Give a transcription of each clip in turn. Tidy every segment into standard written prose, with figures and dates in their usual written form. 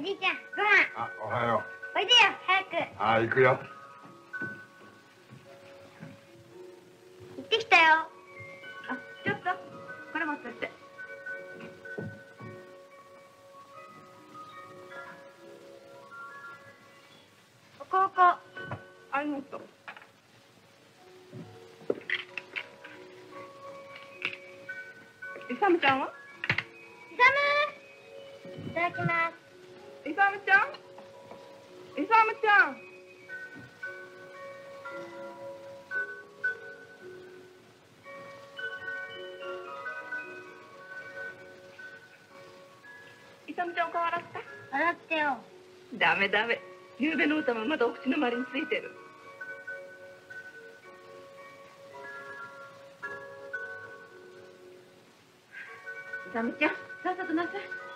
じいちゃん、ご飯。 あ、おはよおいでよ、早く。 う。あ、行くよ。 行ってきたよ。 あ、ちょっと、これ持ってって。ここ。ありがとう。イサムちゃんは？ イサム。いただきます。 イサムちゃん？イサムちゃん。イサムちゃんお顔洗った？ 洗ってよ。 ダメ。ゆうべの歌もまだお口の周りについてる。イサムちゃん、さっさとなさい。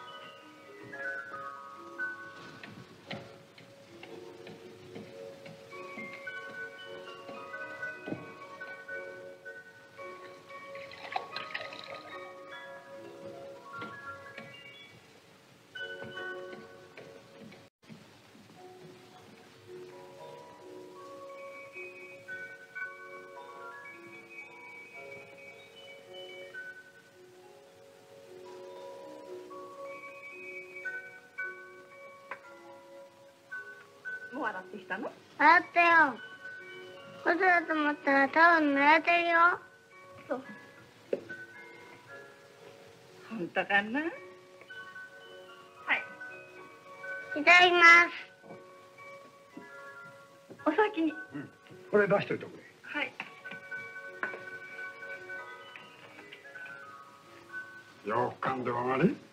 もう洗ってきたの？ 洗ったよ。ことだと思ったらタオル濡れてるよ。 そう。本当かな？はい。 いただきます。 お先に。 うん。これ出しといてくれ。 はい。 よく噛んでお上がり。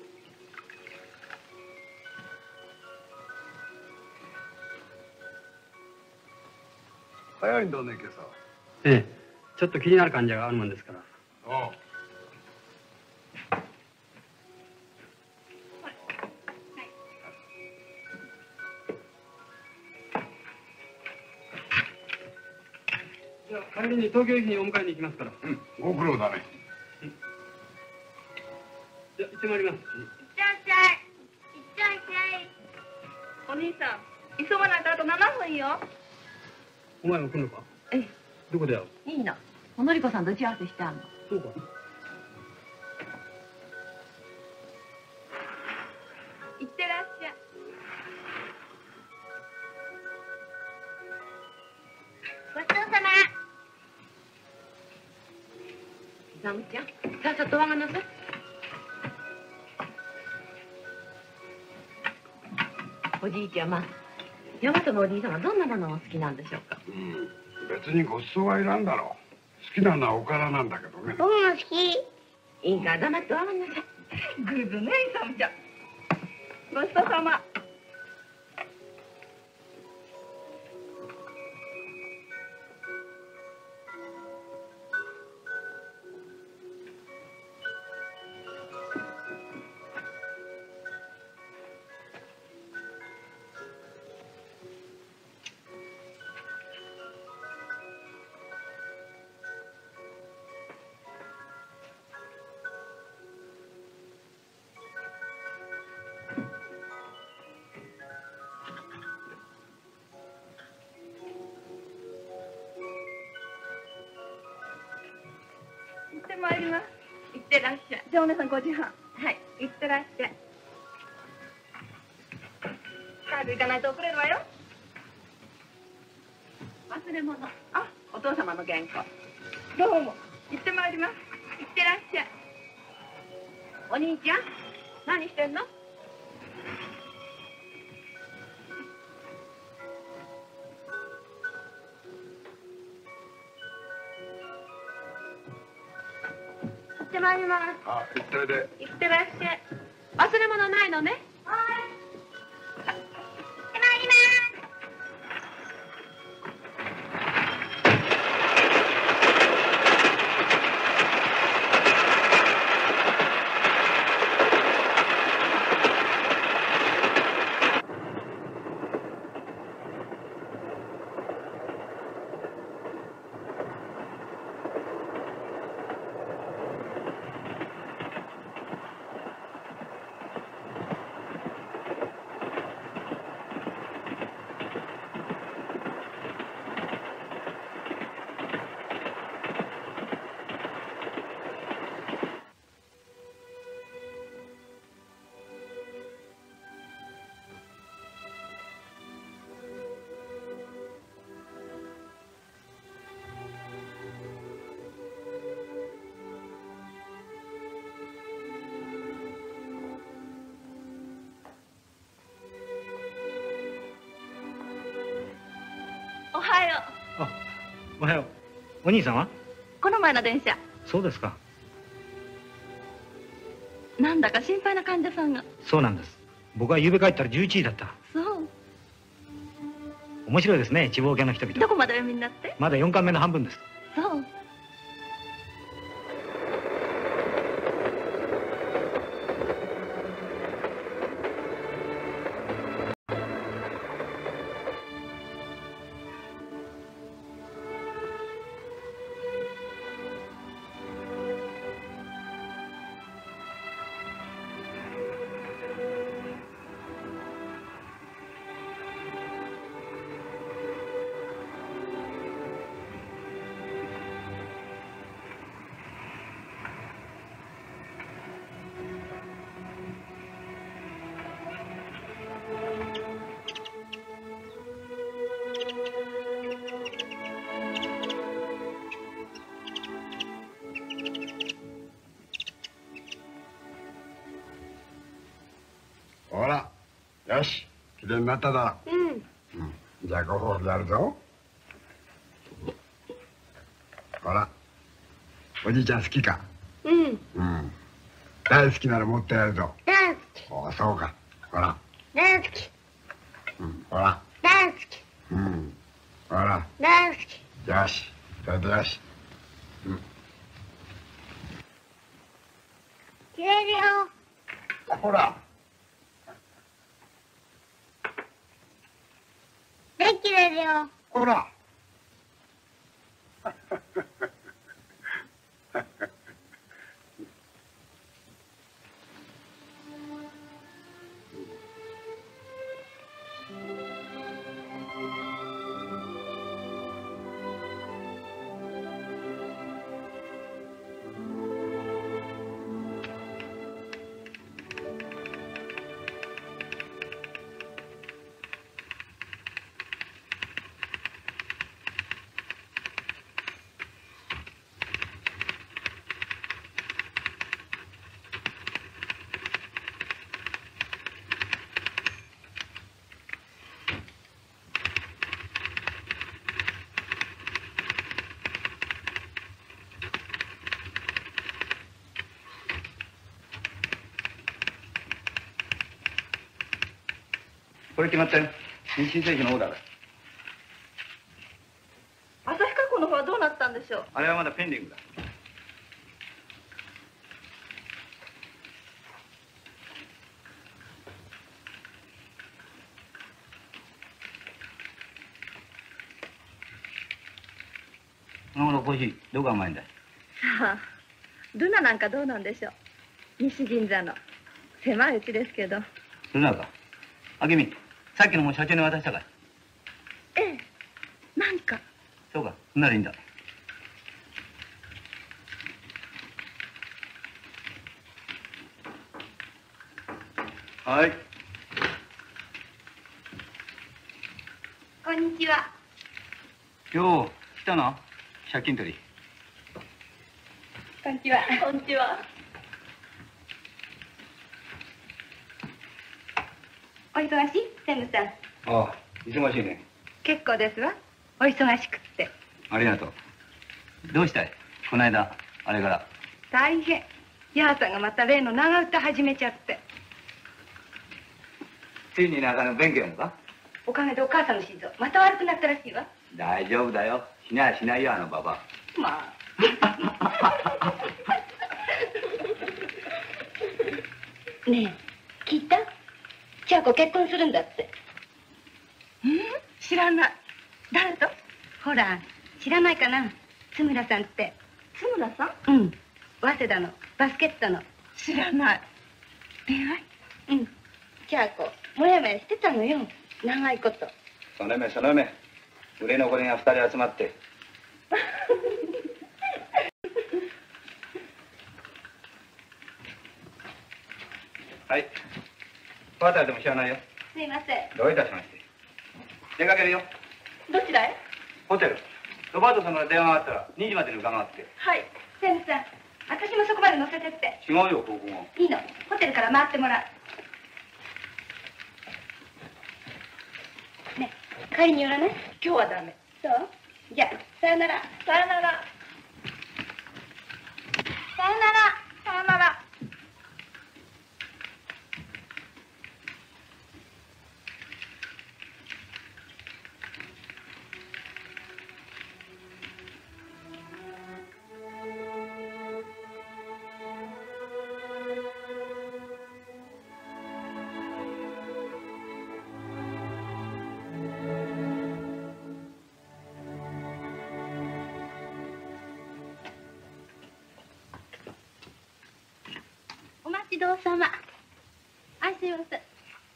早いんだね、今朝。 ええ、ちょっと気になる患者があるもんですから。 おう。 じゃあ仮に東京駅にお迎えに行きますから。 うん、ご苦労だね。 じゃあ行ってまいります。 いってらっしゃい。いってらっしゃい。 お兄さん、急がないとあと7分よ。 お前も来るのか？ ええ。 どこで会う？ いいの。おのりこさんと打ち合わせしてあんの。 そうか。 いってらっしゃい。 ごちそうさま。 イサムちゃん、さっさとお上がんなさい。おじいちゃま、大和のおじいさんはどんなものがお好きなんでしょうか？ うん、別にごちそうはいらんだろう。好きなのはおからなんだけどね。 僕も好き。 いいから黙ってお上がんなさい。グズね、イサムちゃん。ごちそうさま。行ってまいります。行ってらっしゃい。じゃあお姉さん5時半。はい、行ってらっしゃい。早く行かないと遅れるわよ。忘れ物。あ、お父様の原稿。どうも。行ってまいります。行ってらっしゃい。お兄ちゃん、何してんの？行ってまいります。 あ、行っておいで。 行ってらっしゃい。忘れ物ないのね。 はい。行ってまいります。 おはよあ、おはよう。お兄さんは？ う。この前の電車。 そうですか。 なんだか心配な患者さんが。 そうなんです。僕は夕べ帰ったら11時だった。 そう。 面白いですね、地方系の人々。 どこまでお読みになって？ まだ4巻目の半分です。 そう。 ほら、よし、きれいになっただろ。じゃあご褒美やるぞ。ほら、おじいちゃん好きか？大好きならもっとやるぞ。 大好き。 お、そうか。ほら。 大好き。 ほら。 大好き。 ほら。 大好き。 よし、それでよし。 切れるよ。 ほら。 で切れるよ。 ほら。 これ決まったよ。日清製品のオーダーだ。 旭化工の方はどうなったんでしょう？ あれはまだペンディングだ。この頃コーヒーどこがうまいんだい？ さあ、ルナなんかどうなんでしょう？西銀座の狭いうちですけど。 ルナか。あけみ、さっきのもう社長に渡したかい？ ええ、何か。 そうか、ならいいんだ。はい。 こんにちは。 今日来たの？借金取り。 こんにちは。こんにちは。お忙しい？専務さん。 ああ、忙しいね。 結構ですわ。お忙しくって。 ありがとう。どうしたい？この間、あれから。 大変。ヤーさんがまた例の長唄始めちゃって。 ついに中の勉強やのか？ おかげでお母さんの心臓また悪くなったらしいわ。 大丈夫だよ。しないしないよ、あのババア。 まあ。ねえ、聞いた？千和子結婚するんだって。知らない。誰と？ほら、知らないかな。津村さんって。津村さん？早稲田のバスケットの。知らない。恋愛？千和子もやもやしてたのよ、長いこと。 その目その目。売れ残りが2人集まって。はい。バターでも知らないよ。 すいません。 どういたしまして。出かけるよ。 どちらへ？ ホテル。ロバートさんから電話があったら2時までに伺って。 はい。専務さん、私もそこまで乗せてって。 違うよ、ここも。 いいの。ホテルから回ってもらう。ね、帰りに寄らない？今日はダメ。 そうじゃあさよなら。 さよなら。さよなら。さよなら。 お待ちどうさま。あいすいません。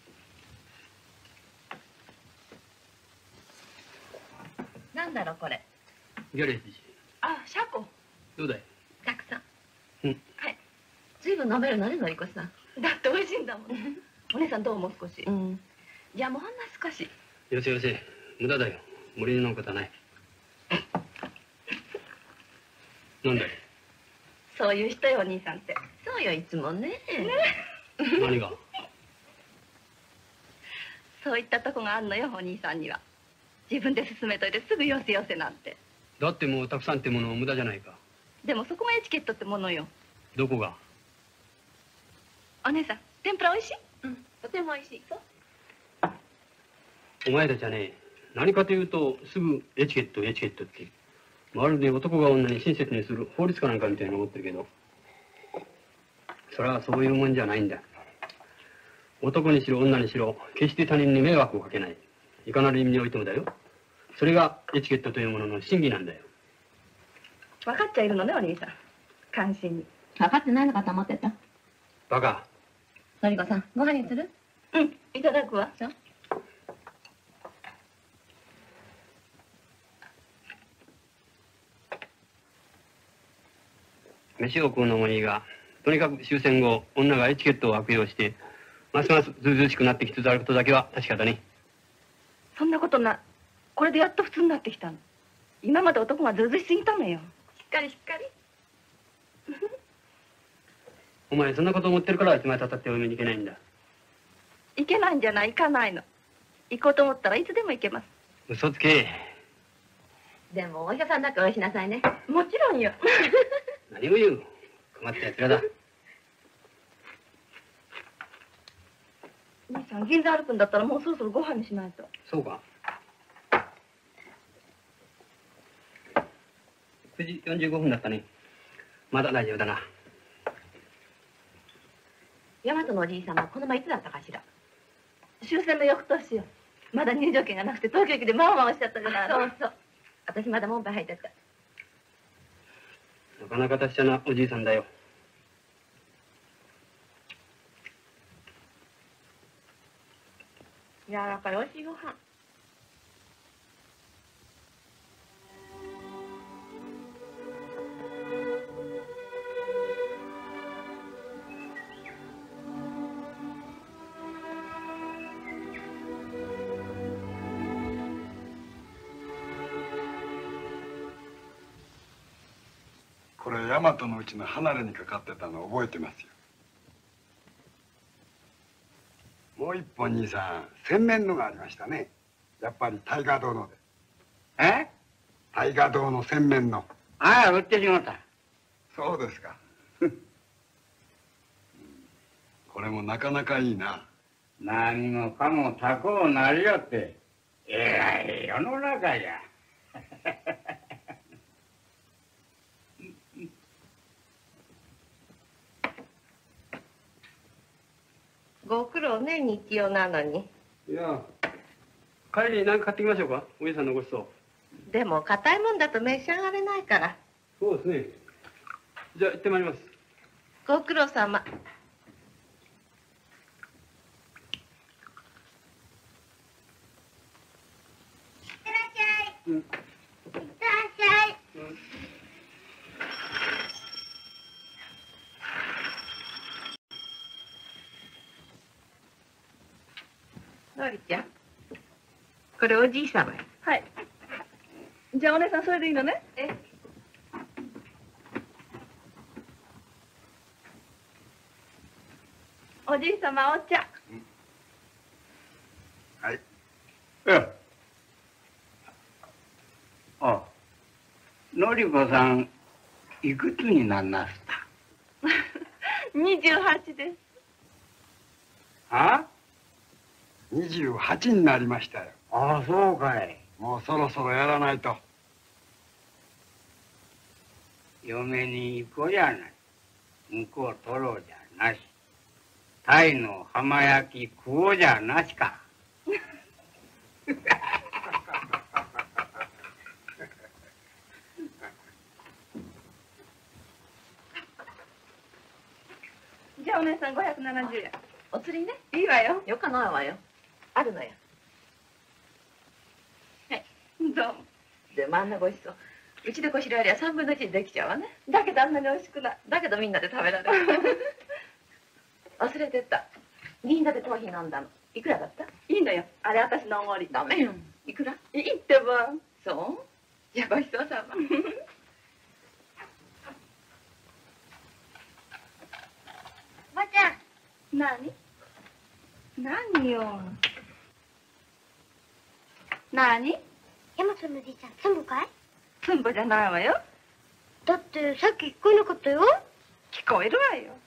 なんだろうこれ。 ギャレージ。 あ、シャコ。 どうだい。 たくさん。 うんはい。ずいぶん飲めるのね、のりこさん。だって美味しいんだもん。お姉さんどうもう少し。じゃあもうほんの少し。 よせよせ。無駄だよ。無理に飲むことはない。なんだい。 そういう人よ、お兄さんって。そうよ、いつもね。 何が。 そういったとこがあんのよ、お兄さんには。自分で進めといてすぐよせよせなんて。 だってもうたくさんってもの無駄じゃないか。 でもそこがエチケットってものよ。 どこが。 お姉さん、天ぷら美味しい？うん、とても美味しい。そう。 お前たちはね、何かというとすぐエチケットエチケットってまるで男が女に親切にする法律かなんかみたいに思ってるけど、それはそういうもんじゃないんだ。男にしろ女にしろ決して他人に迷惑をかけない、いかなる意味においてもだよ。それがエチケットというものの真偽なんだよ。 分かっちゃいるのね、お兄さん。関心に。 分かってないのかと思ってた。 バカ。 のりこさん、ご飯にする？ うん、いただくわ。 そう。 飯を食うのもいいが、とにかく終戦後、女がエチケットを悪用して、ますますずうずうしくなってきつつあることだけは確かだね。 そんなことな、これでやっと普通になってきたの。今まで男がずうずしすぎたのよ。しっかりしっかり。 お前そんなこと思ってるからいつまでたったってお嫁に行けないんだ。 行けないんじゃない、行かないの。行こうと思ったらいつでも行けます。 嘘つけ。 でもお医者さんだってお会いしなさいね。 もちろんよ。 何を言う。困ったやつらだ。 兄さん、銀座歩くんだったらもうそろそろご飯にしないと。 そうか。9時45分だったね。まだ大丈夫だな。 大和のおじいさんはこの前いつだったかしら。 終戦の翌年よ。まだ入場券がなくて東京駅でワンワンおっしゃったじゃないの。 そうそう。私まだ門番入ってた。 なかなか達者なおじいさんだよ。 柔らかいおいしいご飯。 これ大和のうちの離れにかかってたの覚えてますよ。もう一本兄さん洗面のがありましたね。やっぱり大河堂ので。 え？ 大河堂の洗面の。 ああ、売ってしまった。 そうですか。これもなかなかいいな。 何もかも高うなりよって、えらい世の中じゃ。 ご苦労ね、日曜なのに。 いや、帰りに何か買ってきましょうか。おじさんのごちそう。 でも硬いもんだと召し上がれないから。 そうですね。じゃあ行ってまいります。 ご苦労様。いってらっしゃい。いってらっしゃい。のりちゃん、これおじい様よ。はい。じゃあお姉さんそれでいいのね。おじい様お茶。 はい。 り子さん、いくつになんなすった 28です。 あ 28になりましたよ。 ああ、そうかい。 もうそろそろやらないと。 嫁に行こうじゃない。向こう取ろうじゃなし。タイの浜焼き食おうじゃなしか。 じゃあお姉さん570円。 お釣りね。 いいわよ。 よかないわよ。あるのよ。どうも。でもあんなごちそう。うちでこしらえりゃ3分の1でできちゃうわね。 だけどあんなに美味しくない。 だけどみんなで食べられる。忘れてった。みんなでコーヒー飲んだの。いくらだった？ いいのよ。あれ私のおごり。 ダメよ。いくら？ いいってば。 そうじゃあごちそうさま。 おばちゃん。 何よ。何？ ヤマトのじいちゃん、つんぼかい？ つんぼじゃないわよ。 だってさっき聞こえなかったよ。 聞こえるわよ。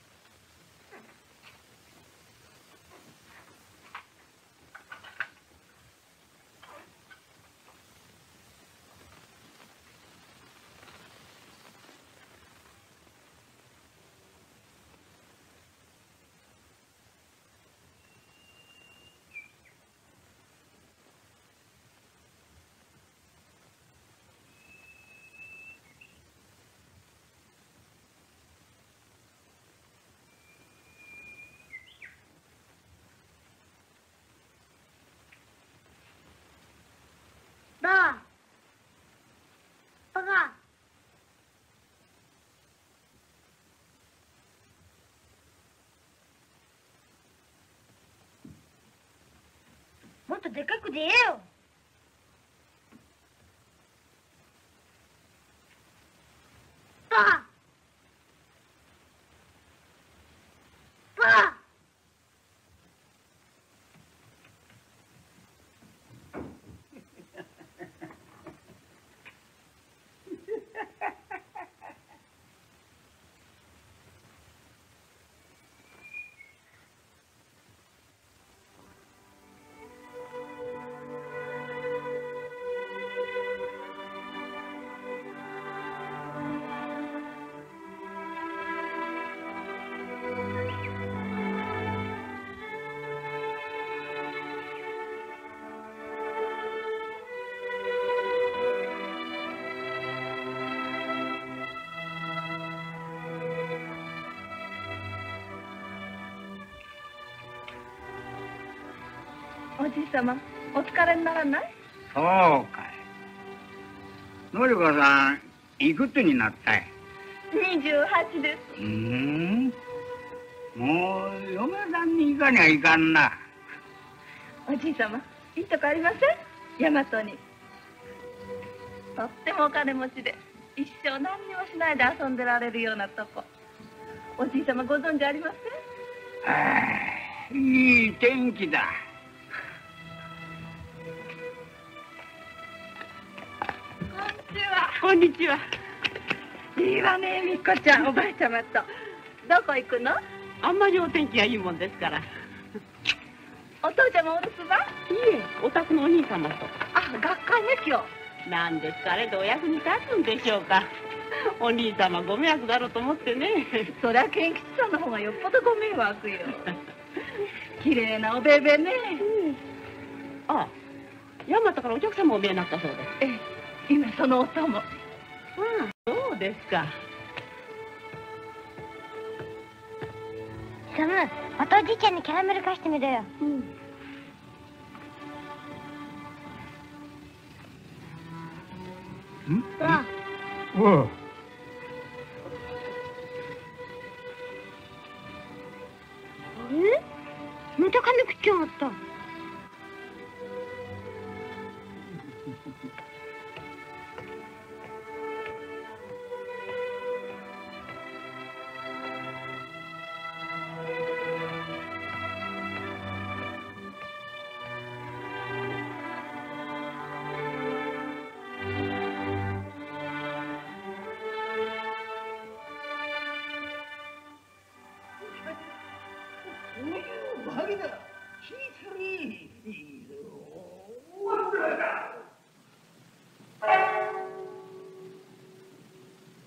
ばが。もっとでかくで言えよ。ばおじい様、お疲れにならない？ そうかい。のりこさん、いくつになったい 28です。 もう嫁さんに行かにはいかんな。 おじい様、いいとこありません？大和に。とってもお金持ちで、一生何にもしないで遊んでられるようなとこ。おじい様ご存知ありません？ ああ、いい天気だ。 こんにちは。いいわね、みっこちゃん、おばあちゃまと。どこ行くの？ あんまりお天気がいいもんですから。いお父ちゃまお留守番？ え、お宅のお兄様と。 あ、学会ね、今日。 なんですか、あれでお役に立つんでしょうか。お兄様ご迷惑だろうと思ってね。 そりゃ賢吉さんの方がよっぽどご迷惑よ。綺麗なおべべね。 ああ、大和からお客様お見えになったそうです。 ええ、今そのお供。 ああ、そうですか。 サム、またおじいちゃんにキャラメル貸してみろよ。わおう。 また髪食っちまった。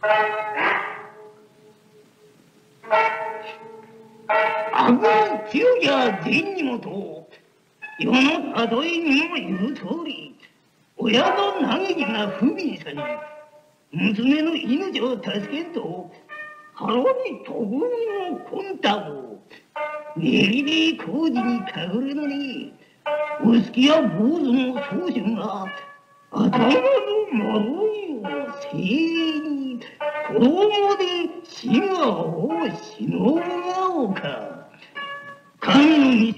あぐり強じゃ善にもと、世の例えにも言う通り、親の嘆きが不憫さに、娘の命を助けんと、腹に飛ぶにも魂胆を、練りで工事にかぐるのに、お好きや坊主の宗春が、頭の丸いをせいに、子供で死がをしのぶがおか。神の道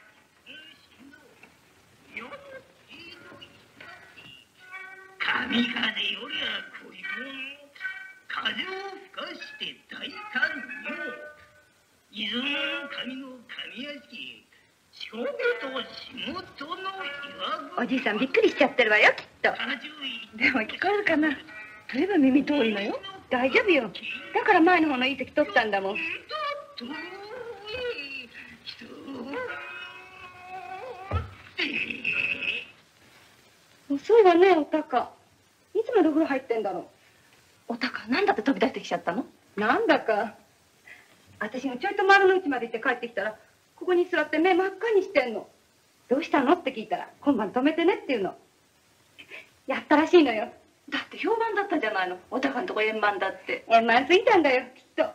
神風よりゃ恋物、風を吹かして大胆にも、出雲の神の神屋敷、仕事と仕事の岩おじいさんびっくりしちゃってるわよ、きっと。でも聞こえるかな。ずいぶん耳遠いのよ。大丈夫よ。だから前の方のいい席取ったんだもん。遅いわね、おたか。いつまでお風呂入ってんだろう。 おたか、なんだって飛び出してきちゃったの？ なんだか。私がちょいと丸の内まで行って帰ってきたら、ここに座って目真っ赤にしてんの。どうしたのって聞いたら、今晩止めてねって言うの。やったらしいのよ。 だって評判だったじゃないの。おたかんとこ円満だって。 円満すぎたんだよ、きっと。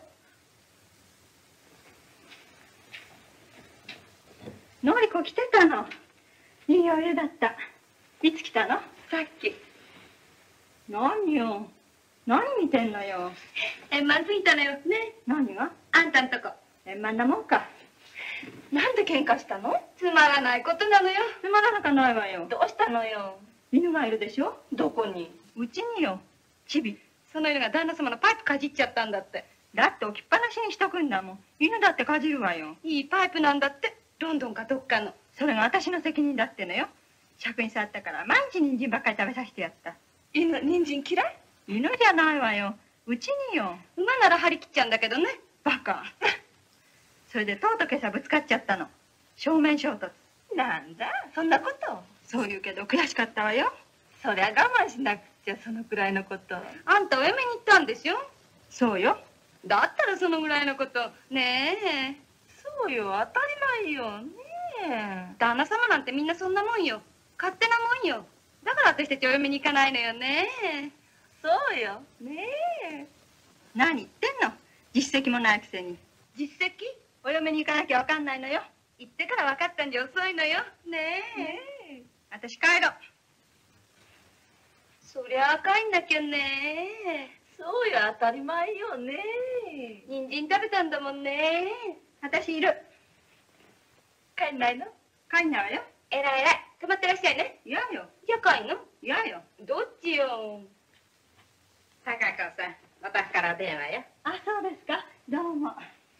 のりこ来てたの。いいお湯だった。いつ来たの？さっき。何よ。何見てんのよ。円満すぎたのよ。ね。何が？あんたんとこ。円満なもんか。 なんで喧嘩したの？ つまらないことなのよ。 つまらなかないわよ。どうしたのよ。犬がいるでしょ？どこに？うちによ。チビ。 その犬が旦那様のパイプかじっちゃったんだって。 だって置きっぱなしにしとくんだもん。犬だってかじるわよ。 いいパイプなんだって。ロンドンかどっかの。 それが私の責任だってのよ。尺に触ったから毎日人参ばっかり食べさせてやった。 犬、人参嫌い？ 犬じゃないわよ。うちによ。 馬なら張り切っちゃうんだけどね。 バカ。それでとうとう今朝ぶつかっちゃったの。正面衝突。 なんだ、そんなこと。 そう言うけど悔しかったわよ。 そりゃ我慢しなくちゃ、そのくらいのこと。あんたお嫁に行ったんでしょ？ そうよ。 だったらそのぐらいのこと。ねえ。 そうよ、当たり前よ。ねえ。 旦那様なんてみんなそんなもんよ。勝手なもんよ。だから私たちお嫁に行かないのよね。 そうよ。ねえ。何言ってんの？実績もないくせに。 実績？お嫁に行かなきゃわかんないのよ。行ってから分かったんじゃ遅いのよ。ねえ。 ねえ。私帰ろう。 そりゃ赤いんだけどね。 そうよ、当たり前よね。 人参食べたんだもんね。 私いる。帰んないの？帰んないわよ。 えらいえらい。泊まってらっしゃいね。 嫌よ。 じゃあ帰んの？ 嫌よ。 どっちよ。 高子さん、私から電話よ。 あ、そうですか。どうも。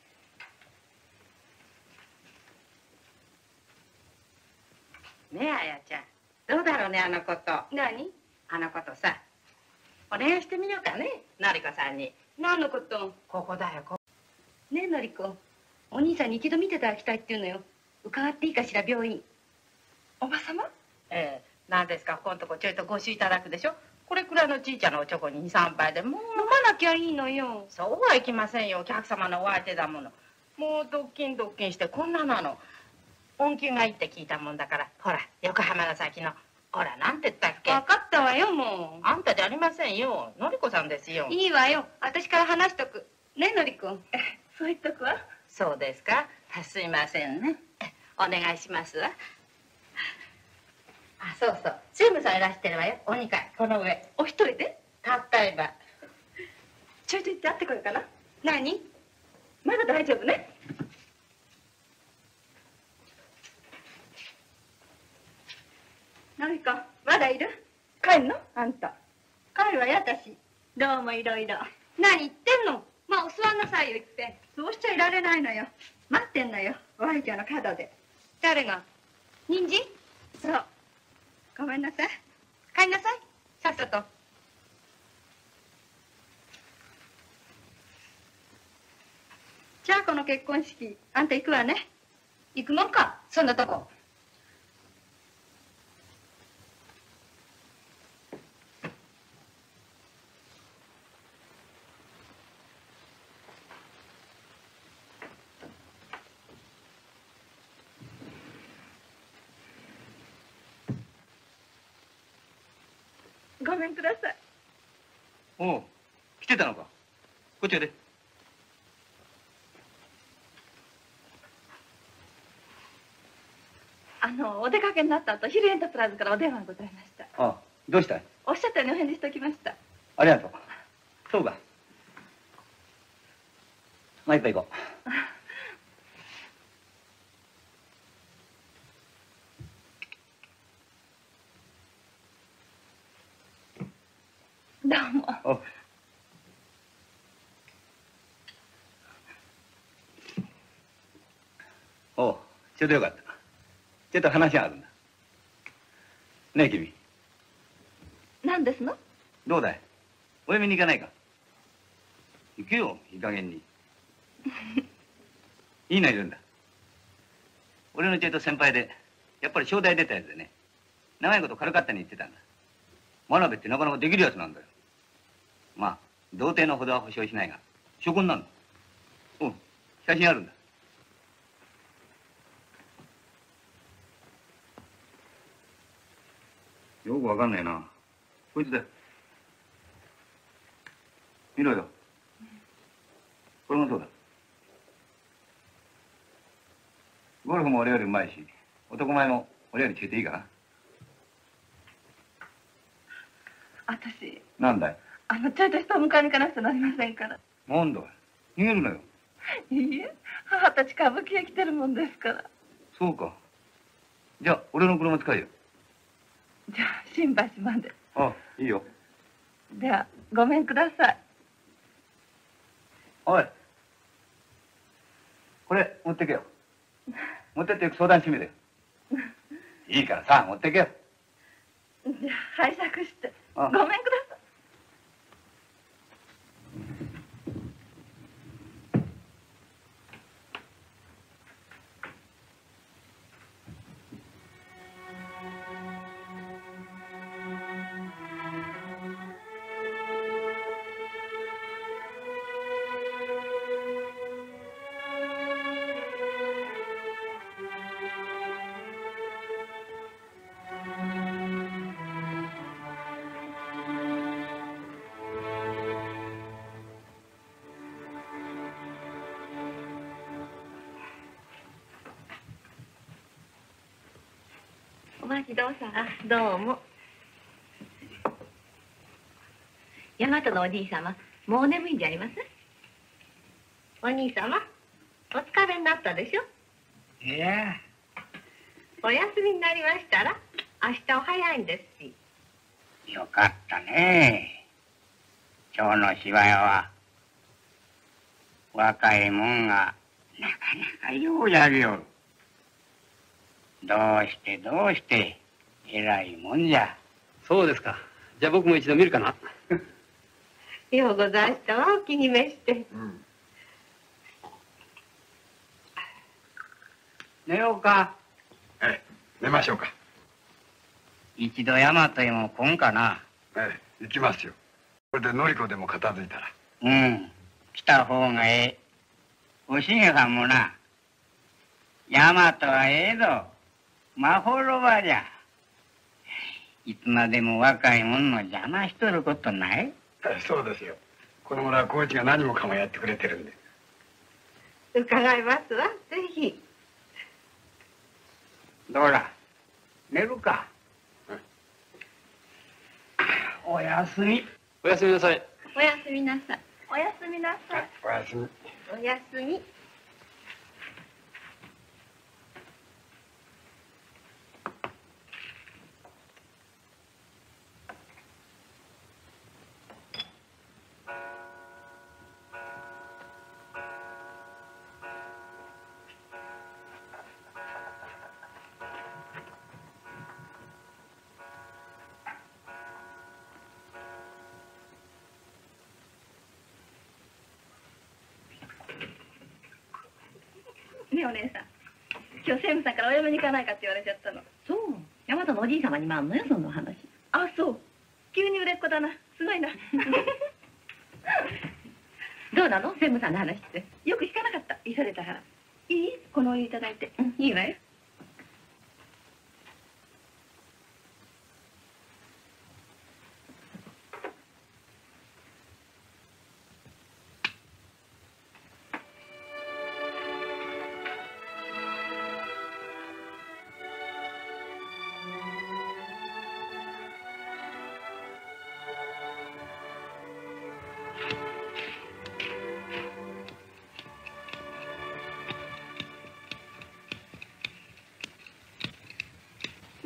ねえ、あやちゃん。どうだろうね、あのこと。 何？ あのことさ。お願いしてみようかね、のりこさんに。 何のこと？ ここだよ、 ねえ、のりこ。お兄さんに一度見ていただきたいって言うのよ。伺っていいかしら、病院。 おばさま？ええ、何ですか、ここのとこちょいとご酒いただくでしょ。これくらいのちいちゃなおちょこに2、3杯でもう。 飲まなきゃいいのよ。 そうはいきませんよ、お客様のお相手だもの。もうドッキンドッキンしてこんななの。音球がいいって聞いたもんだから、ほら、横浜の先の、ほら、なんて言ったっけ。 分かったわよ、もう。 あんたじゃありませんよ、のりこさんですよ。 いいわよ、私から話しとく。ねえ、のりこ。 そう言っとくわ。そうですか。すいませんね。お願いしますわ。あ、そうそう。チームさんいらしてるわよ。お2階、この上。 お一人で？ たった今。 ちょいと行って会ってこようかな。何？まだ大丈夫ね。何かまだいる？帰んの？あんた。帰るわよ、私。どうもいろいろ。何言ってんの？まあ、お座んなさいよ、いっぺん。 そうしちゃいられないのよ。待ってんのよ。お相手の角で。 誰が？人参？ そう。ごめんなさい。 帰んなさい。さっさと。 じゃあ、この結婚式、あんた行くわね。 行くもんか、そんなとこ。 ごめんください。 おう、来てたのか。こっちへで。 お出かけになった後、ヒルエンタープライズからお電話がございました。 ああ、どうしたい。 おっしゃったようにお返事しておきました。 ありがとう。そうか。まあ、一杯行こどうも。 おう、ちょうどよかった。ちょっと話があるんだ。ねえ、君。 何ですの？ どうだい、お嫁に行かないか。行けよ、いい加減に。いいのいるんだ。俺のちょいと先輩で、やっぱり正代出たやつでね、長いこと軽かったに言ってたんだ。真鍋ってなかなかできるやつなんだよ。まあ、童貞のほどは保証しないが、証拠になるの。おう、写真あるんだ。よくわかんないな。こいつだよ。見ろよ。これもそうだ。ゴルフも俺よりうまいし、男前も俺よりついていいかな。 私、 なんだい。 ちょいと人を迎えに行かなくちゃなりませんから。 なんだい。逃げるなよ。 いいえ、母たち歌舞伎へ来てるもんですから。 そうか。じゃあ、俺の車使えよ。 じゃあ、新橋まで。 ああ、いいよ。 では、ごめんください。 おい。これ、持ってけよ。持ってってよく相談してみてよ。いいからさ、持ってけよ。 じゃあ、拝借して。 ああ、 ごめんください。 お待ちどうさん。あ、どうも。大和のおじい様、もう眠いんじゃあります？お兄様、お疲れになったでしょ？ いや、 お休みになりましたら、明日お早いんですし。 よかったね。今日の芝居は、若いもんがなかなかようやるよる。どうして偉いもんじゃ。 そうですか。じゃあ僕も一度見るかな。 ようございましたわ、お気に召して。 寝ようか。 ええ、寝ましょうか。 一度大和へも来んかな。 ええ、行きますよ。これでのりこでも片付いたら。 うん、来た方がええ。おしげさんもな、大和はええぞ。まほろばじゃ。いつまでも若いもんの邪魔しとることない？ そうですよ。この村はコーチが何もかもやってくれてるんで。 伺いますわ、ぜひ。 どうだ、寝るか。おやすみ。 おやすみなさい。 おやすみなさい。 おやすみなさい。 おやすみ。 おやすみ。 ねえお姉さん、今日専務さんからお嫁に行かないかって言われちゃったの。 そう、大和のおじい様にもあんのよ、その話。 あ、そう。急に売れっ子だな。すごいな。 どうなの、専務さんの話って。 よく聞かなかった。急いでたから。いい？このお湯いただいて。 いいわよ。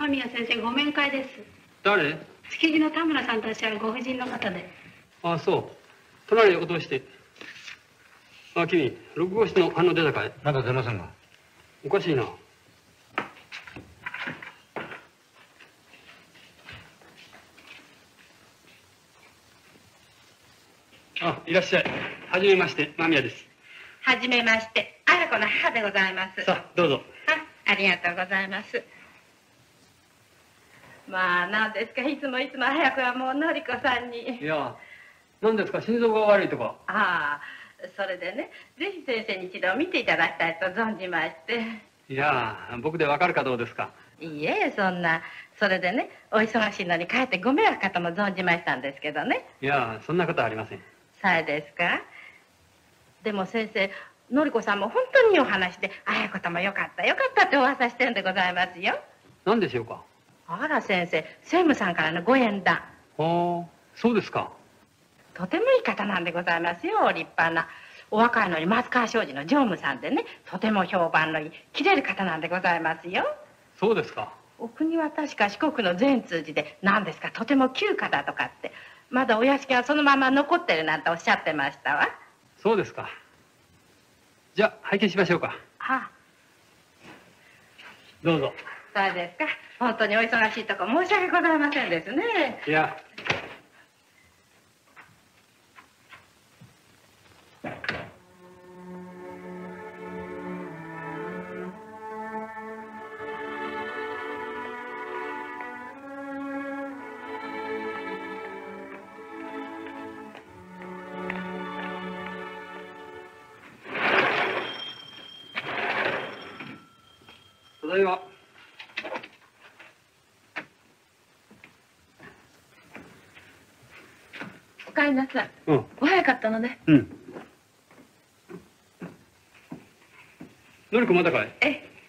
間宮先生ご面会です。 誰？ 築地の田村さんとおっしゃるご婦人の方で。 ああ、そう。隣へ落として。あ、君、6号室の反応出たかい？ まだ出ませんが。 おかしいな。あ、いらっしゃい。はじめまして、間宮です。 はじめまして、綾子の母でございます。 さあ、どうぞ。 ありがとうございます。まあ、なんですか、いつも早くはもうのりこさんに。 いや、何ですか、心臓が悪いとか。 ああ、それでね、ぜひ先生に一度見ていただきたいと存じまして。 いや、僕でわかるかどうですか。 いいえ、そんな。それでね、お忙しいのに帰ってご迷惑かとも存じましたんですけどね。 いや、そんなことはありません。 さえですか。でも先生、のりこさんも本当にいいお話で、ああいうこともよかったってお噂してるんでございますよ。 何でしょうか。 あら先生、専務さんからのご縁談。 ああ、そうですか。 とてもいい方なんでございますよ、お立派な。お若いのに松川商事の常務さんでね、とても評判のいい、切れる方なんでございますよ。 そうですか。 お国は確か四国の善通寺で、何ですか、とても旧家だとかって、まだお屋敷がそのまま残ってるなんておっしゃってましたわ。 そうですか。じゃあ、拝見しましょうか。 ああ、 どうぞ。 そうですか。本当にお忙しいとこ申し訳ございませんですね。 いや。ただいま。 おかえりなさい。 うん。 お早かったのね。 うん。のりこまだかい？ ええ。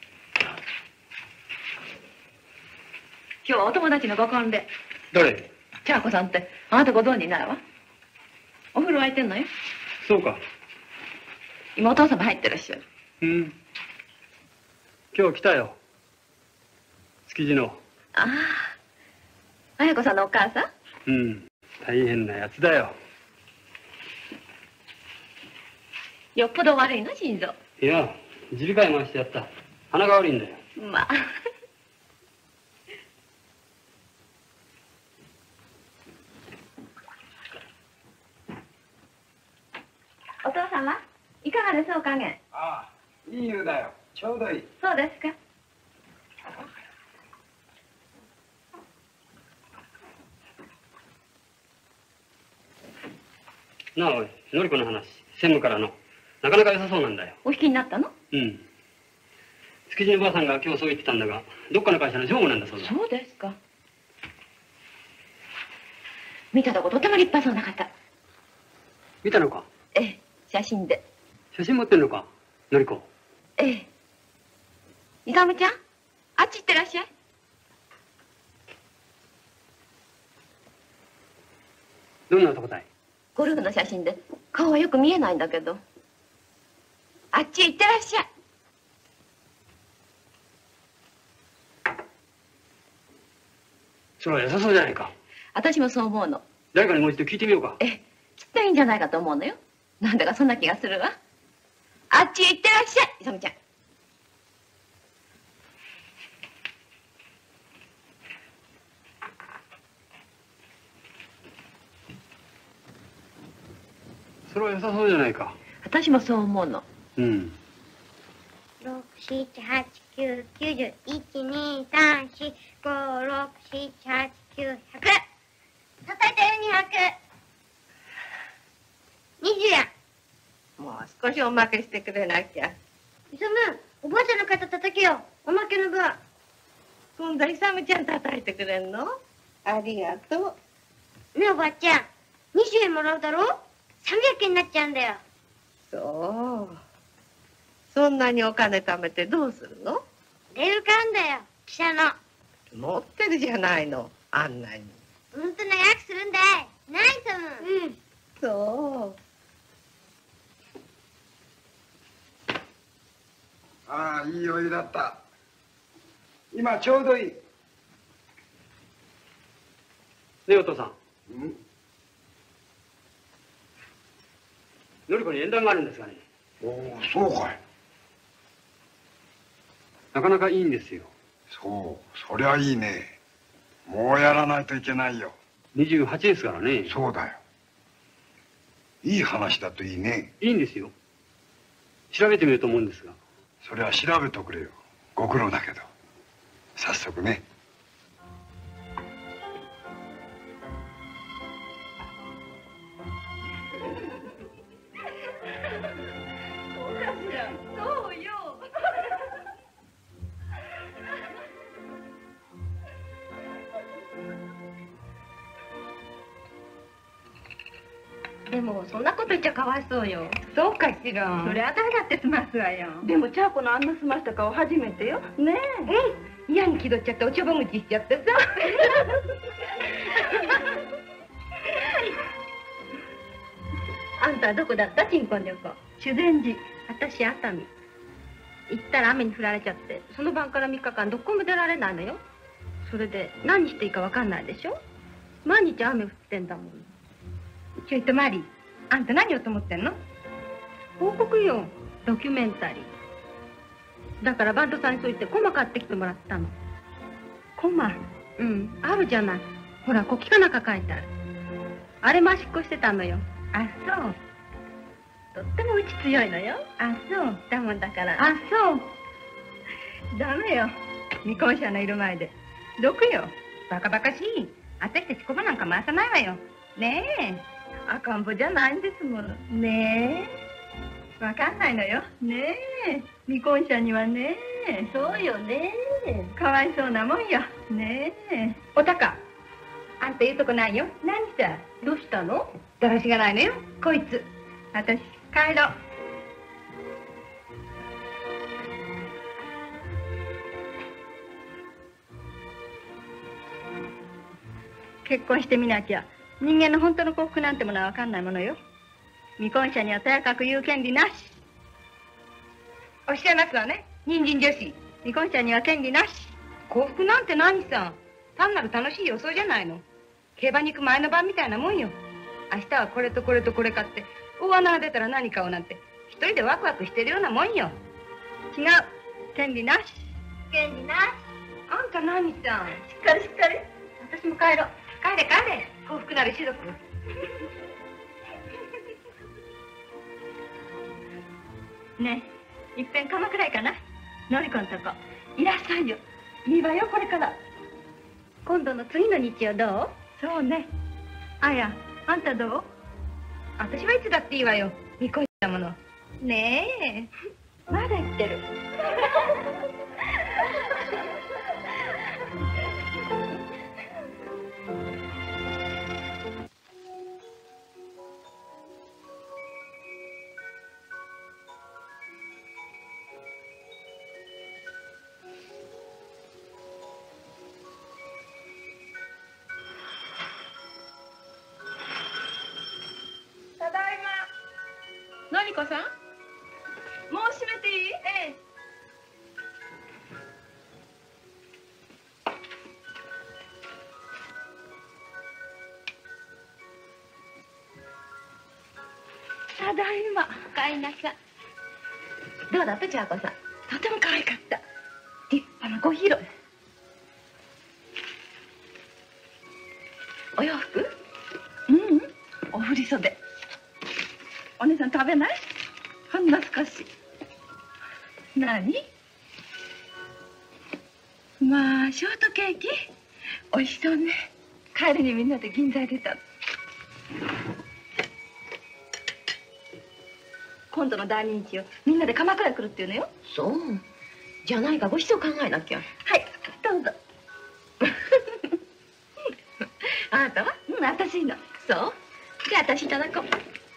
今日はお友達のご婚礼。 誰？ 千和子さんってあなたご存じないわ。お風呂空いてんのよ。 そうか。 今お父様入ってらっしゃる。 うん。今日来たよ。築地の。 ああ。綾子さんのお母さん？ うん。大変なやつだよ。 よっぽど悪いの心臓。 いや、耳鼻科へ回してやった。鼻が悪いんだよ。 まあ。お父様、いかがですお加減。 ああ、いい湯だよ。ちょうどいい。 そうですか。 なあおい、のりこの話、専務からの。なかなか良さそうなんだよ。 お引きになったの？ うん。築地のばあさんが今日そう言ってたんだが、どっかの会社の常務なんだそうだ。 そうですか。見たとことても立派そうな方。 見たのか？ ええ、写真で。 写真持ってんのか、のりこ。 ええ。イザムちゃん、あっち行ってらっしゃい。 どんな男だい？ ゴルフの写真で顔はよく見えないんだけど。あっちへ行ってらっしゃい。 それは良さそうじゃないか。 私もそう思うの。 誰かにもう一度聞いてみようか。 ええ、きっといいんじゃないかと思うのよ。なんだかそんな気がするわ。あっちへ行ってらっしゃい、イザムちゃん。 それは良さそうじゃないか。 私もそう思うの。 うん。 6、7、8、9、90、1、2、3、4、5、6、7、8、9、100。叩いたよ、200。20や。 もう少しおまけしてくれなきゃ。 イサム、おばあちゃんの肩叩けよ。おまけの分。 今度イサムちゃん叩いてくれんの？ありがとう。 ねえ、おばあちゃん。20円もらうだろ？ 300円になっちゃうんだよ。 そう。そんなにお金貯めてどうするの？ レール買うんだよ。汽車の。 持ってるじゃないの、あんなに。 うんと長くするんだい。ないイサム。うん。 そう。 ああ、いいお湯だった。今ちょうどいい。 ねえお父さん。のり子に縁談があるんですがね。 おお、そうかい。 なかなかいいんですよ。 そう、そりゃいいね。もうやらないといけないよ。 28ですからね。 そうだよ。いい話だといいね。 いいんですよ。調べてみると思うんですが。 それは調べとくれよ。ご苦労だけど。早速ね。 そうよ。 でもそんなこと言っちゃかわいそうよ。 そうかしら。それは誰だって済ますわよ。でもチャーコのあんな済ました顔初めてよ。ねえ。嫌に気取っちゃっておちょぼ口しちゃってさ。 あんたはどこだった？新婚旅行。 修善寺。 私熱海。行ったら雨に降られちゃって、その晩から3日間どこも出られないのよ。それで何していいかわかんないでしょ。毎日雨降ってんだもん。 ちょいとマリー、あんた何をと思ってんの？ 報告よ、ドキュメンタリー。だからバンドさんにそう言ってコマ買ってきてもらったの。 コマ？ うん、あるじゃない。ほら、国旗かなんか書いてある。あれ回しっこしてたのよ。 あ、そう。 とってもうち強いのよ。 あ、そう。 だもんだから。 あ、そうダメよ、未婚者のいる前で。毒よ、バカバカしい。私たちコマなんか回さないわよ。ねえ、赤ん坊じゃないんですもの。ねえ、わかんないのよ。ねえ、未婚者にはね。 そうよね。 かわいそうなもんよ。ねえ。おたか、あんた言うとこないよ。何さ？ どうしたの？ だらしがないのよ、こいつ。私、帰ろう。結婚してみなきゃ人間の本当の幸福なんてものは分かんないものよ。未婚者にはとやかく言う権利なし。おっしゃいますわね、人参女子。未婚者には権利なし。幸福なんて何さ、単なる楽しい予想じゃないの。競馬に行く前の晩みたいなもんよ。明日はこれとこれとこれ買って大穴が出たら何買おうなんて一人でワクワクしてるようなもんよ。違う、権利なし。 権利なし。 あんた何さ、 しっかりしっかり。私も帰ろう。 帰れ帰れ、幸福なる士族。ねえ、いっぺん鎌倉へかな。のりこんとこいらっしゃいよ。いいわよ、これから。 今度の次の日曜どう？ そうね。あや、あんたどう？私はいつだっていいわよ、未婚者もの。ねえ、まだ言ってる。 のりこさん、もう閉めていい？ええ。 ただいま。 お帰りなさい。どうだった、千和子さん？ とても可愛かった。立派なご披露。 お洋服？ お振り袖。お姉さん食べない？ほんの少し。何？まあ、ショートケーキおいしそうね。帰りにみんなで銀座へ出たの。今度の大日曜、みんなで鎌倉へ来るっていうのよ。 そう。じゃあ何かご馳走考えなきゃ。 はい、どうぞ。 あなたは？ 私の。 そう。じゃあ私いただこう。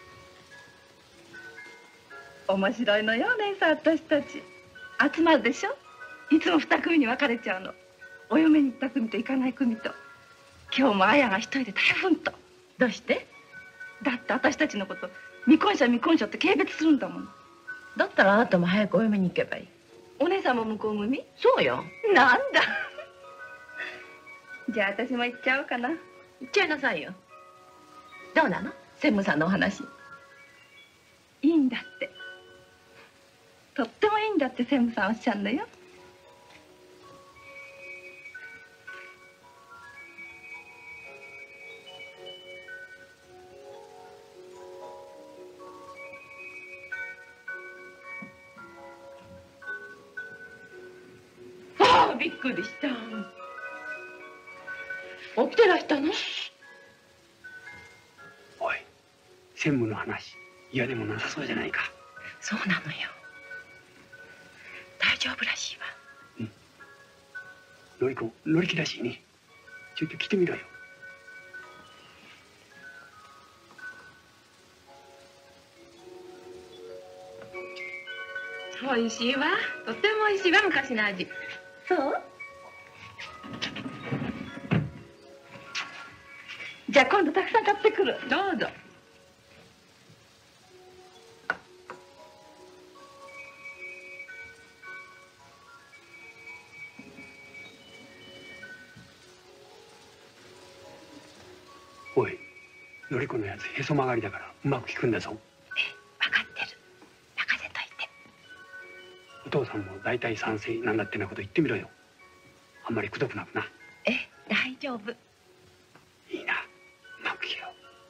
面白いのよ、姉さん。私たち集まるでしょ。いつも2組に分かれちゃうの。お嫁に行った組と行かない組と。今日もあやが一人で大奮闘。 どうして？ だって私たちのこと未婚者って軽蔑するんだもん。 だったらあなたも早くお嫁に行けばいい。 お姉さんも向こう組？ そうよ。 なんだ。じゃあ私も行っちゃおうかな。 言っちゃいなさいよ。どうなの専務さんのお話。 いいんだって。とってもいいんだって専務さんおっしゃるのよ。 ああ、びっくりした。起きてらしたの？ おい、専務の話嫌でもなさそうじゃないか。 そうなのよ。大丈夫らしいわ。 のりこ乗り気らしいね。ちょっと来てみろよ。 おいしいわ。とってもおいしいわ、昔の味。 そう？じゃあ今度たくさん買ってくる。 どうぞ。 おい、のりこのやつへそ曲がりだからうまく効くんだぞ。 分かってる。任せといて。 お父さんも大体賛成なんだってなこと言ってみろよ。あんまりくどくなくな。 大丈夫。 いいな、うまく聞けよ。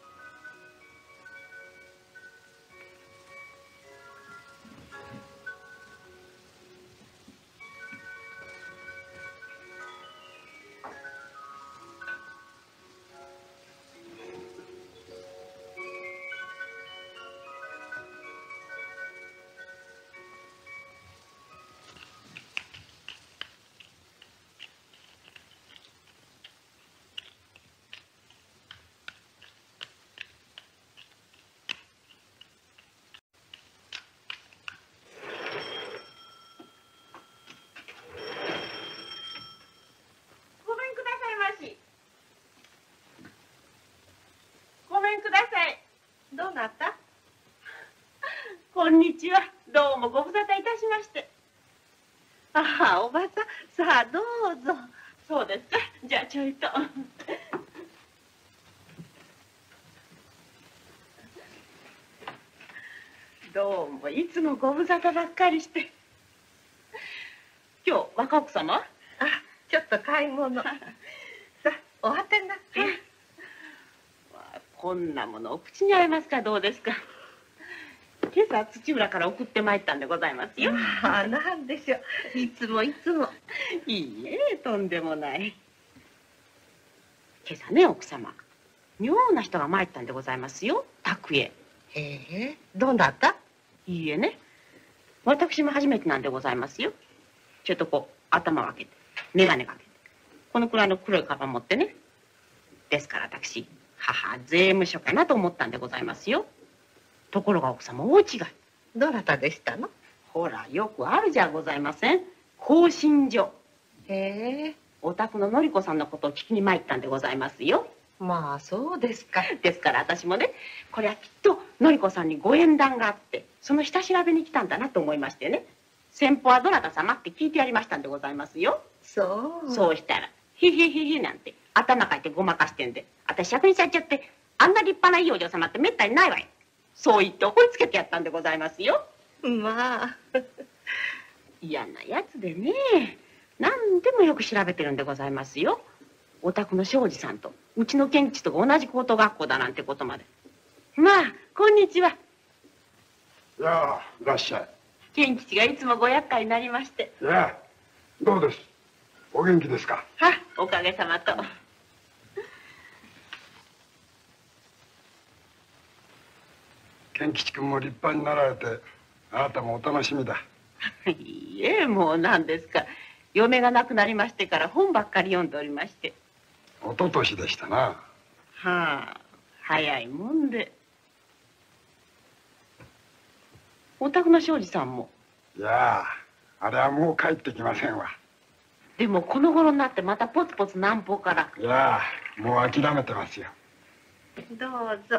ごめんください。 どうなった？ こんにちは。どうもご無沙汰いたしまして。 ああ、おばさん。さあ、どうぞ。 そうですか。じゃあちょいと。どうもいつもご無沙汰ばっかりして。今日若奥様？ ちょっと買い物。さあ、お当てになって。 こんなものお口に合いますか？どうですか？今朝土浦から送ってまいったんでございますよ。 ああ、なんでしょう。いつもいつも。 いいえ、とんでもない。今朝ね、奥様、妙な人が参ったんでございますよ、宅へ。 どうだった？ いいえね、私も初めてなんでございますよ。ちょっとこう頭を開けて眼鏡かけてこのくらいの黒いカバン持ってね。ですから私税務署かなと思ったんでございますよ。ところが奥様大違い。 どなたでしたの？ ほらよくあるじゃございません、更新所。お宅ののりこさんのことを聞きに参ったんでございますよ。 まあそうですか。 ですから私もね、これはきっとのりこさんにご縁談があってその下調べに来たんだなと思いましてね、先方はどなた様って聞いてやりましたんでございますよ。そうしたらヒヒヒヒなんて頭かいてごまかしてんで、私役にされちゃって、あんな立派ないいお嬢様ってめったにないわよ。そう言って怒りつけてやったんでございますよ。 まあ嫌なやつでね、何でもよく調べてるんでございますよ。お宅の庄司さんとうちの賢吉とが同じ高等学校だなんてことまで。まあこんにちは。 いやあ、いらっしゃい。 賢吉がいつもご厄介になりまして。 いやあ、どうです、お元気ですか？ おかげさまと。 賢吉君も立派になられて、あなたもお楽しみだ。 いいえ、もう何ですか、嫁が亡くなりましてから本ばっかり読んでおりまして。 一昨年でしたな。 早いもんで。お宅の庄司さんも？ いやあ、あれはもう帰ってきませんわ。 でもこの頃になってまたポツポツ南方から。 いやあ、もう諦めてますよ。 どうぞ。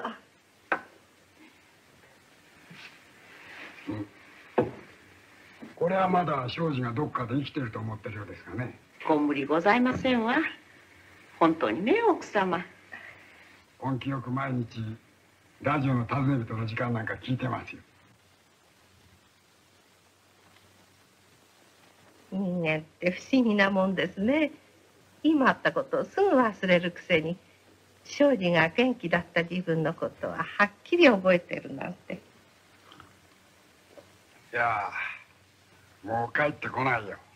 これはまだ庄司がどっかで生きてると思ってるようですがね。 ご無理ございませんわ。本当にね、奥様。 根気よく毎日ラジオの尋ね人の時間なんか聞いてますよ。 人間って不思議なもんですね。今あったことをすぐ忘れるくせに、庄司が元気だった自分のことははっきり覚えてるなんて。 いやもう帰ってこないよ。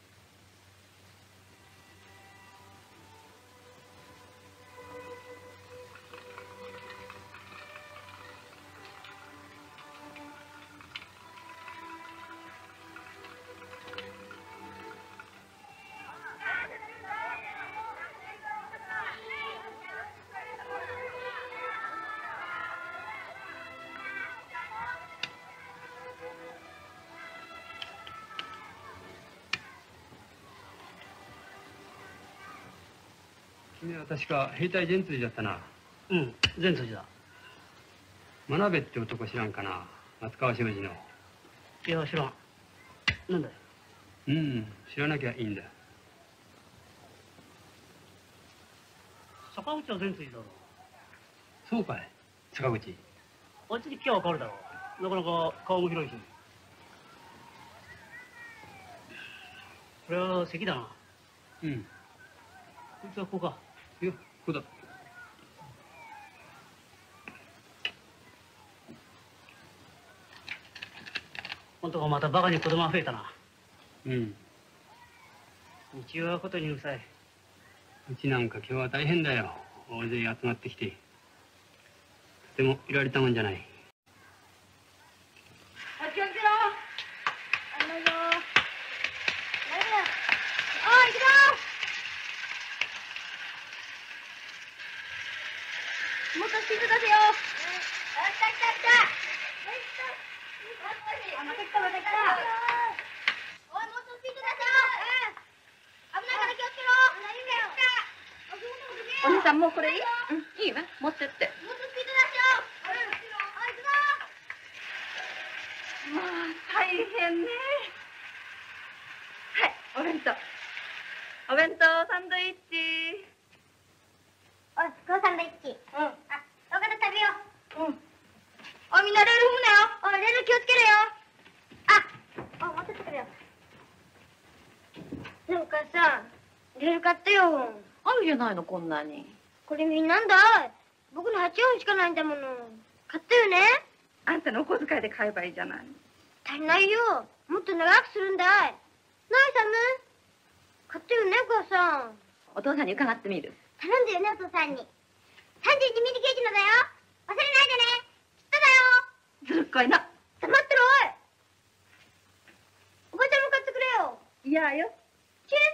君は確か兵隊善通寺だったな。 うん、善通寺だ。 真鍋って男知らんかな、松川商事の。 いや、知らん。なんだよ。 うん、知らなきゃいいんだ。 坂口は善通寺だろ。 そうかい、坂口。 あいつに聞きゃわかるだろう。なかなか顔も広いし。これは関だな。 うん。 こいつはここか。 いや、ここだ。 本当か、またバカに子供が増えたな。 うん。 日曜はことにうるさい。 うちなんか今日は大変だよ。大勢集まってきて。とてもいられたもんじゃない。 気をつけろ。あのよ。行くぞ。もっとスピード出せよ。来た。また来た。おい、もっとスピード出せよ。危ないから気をつけろ。 お姉さん、もうこれいい？いいわ、持ってって。 もっとスピード出せよ。行くぞ。 まあ、大変ね。はい、お弁当。お弁当、サンドイッチ。 おい、今日サンドイッチ。あ、どうかで食べよう。おい、みんなレール踏むなよ。おい、レール気をつけろよ。持ってってくれよ。なんかさ、レール買ってよ。 あるじゃないの、こんなに。 これみんなんだい。僕の8本しかないんだもの。買ったよね。 あんたのお小遣いで買えばいいじゃない。 足りないよ。もっと長くするんだい。なあ、サム。買ったよね、お母さん。 お父さんに伺ってみる。 頼んだよね、お父さんに。31ミリゲージのだよ。忘れないでね。きっとだよ。 ずるっこいな。 黙ってろ、おい。おばちゃんも買ってくれよ。 いやよ。 チュン。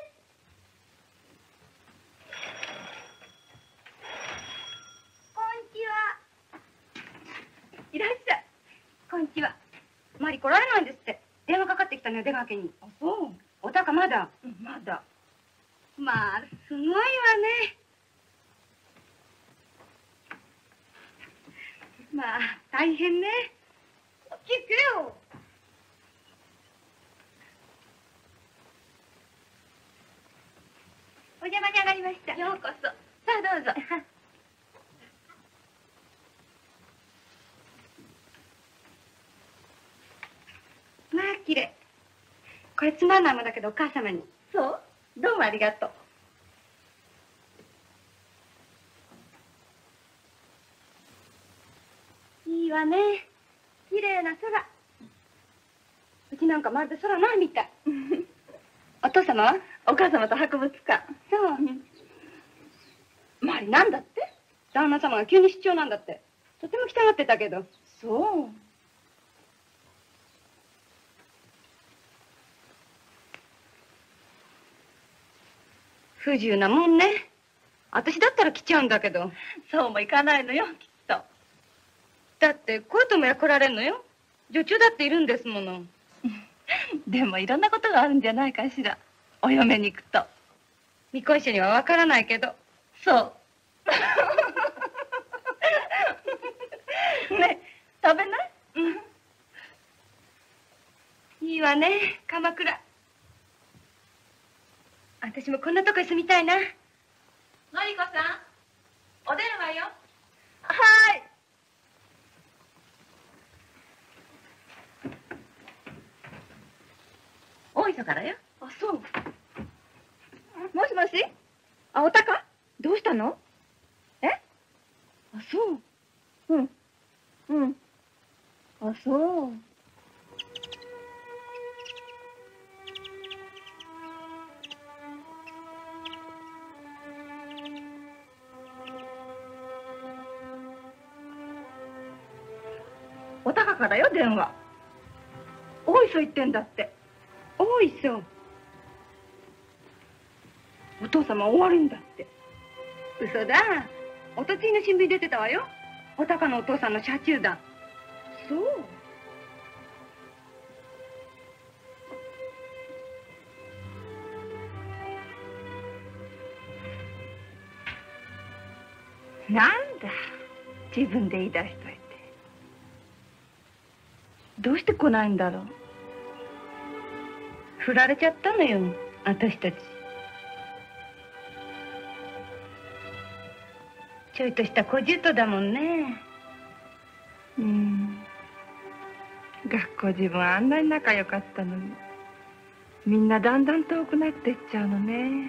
こんにちは。 いらっしゃい。こんにちは。マリ来られないんですって。電話かかってきたのよ、出かけに。あ、そう。おたかまだ。まだ。まあ、すごいわね。まあ、大変ね。 聞けよ。 お邪魔に上がりました。ようこそ。さあ、どうぞ。まあ、綺麗。これつまんないもんだけど、お母様に。そう？どうもありがとう。いいわね。綺麗な空。うちなんかまるで空ないみたい。お父様は？お母様と博物館。そう。マリ、なんだって？旦那様が急に出張なんだって。とても来たがってたけど。そう。不自由なもんね。私だったら来ちゃうんだけど。そうもいかないのよ、きっと。だってコートもや来られんのよ。女中だっているんですもの。でもいろんなことがあるんじゃないかしら。お嫁に行くと。みこいしにはわからないけど。そう。ね、食べない？いいわね、鎌倉。私もこんなとこに住みたいな。のりこさん、お電話よ。 はい。 大磯からよ。 あ、そう。もしもし。あ、おたか。どうしたの。え。あ、そう。うん。うん。あ、そう。おたかからよ、電話。大磯行ってんだって。大磯。お父様終わるんだって。嘘だ。おとついの新聞に出てたわよ。おたかのお父さんの車中弾。そう。なんだ。自分で言い出しといて。どうして来ないんだろう。振られちゃったのよ、私たち。ちょいとした小姑だもんね。学校自分あんなに仲良かったのに、みんなだんだん遠くなってっちゃうのね。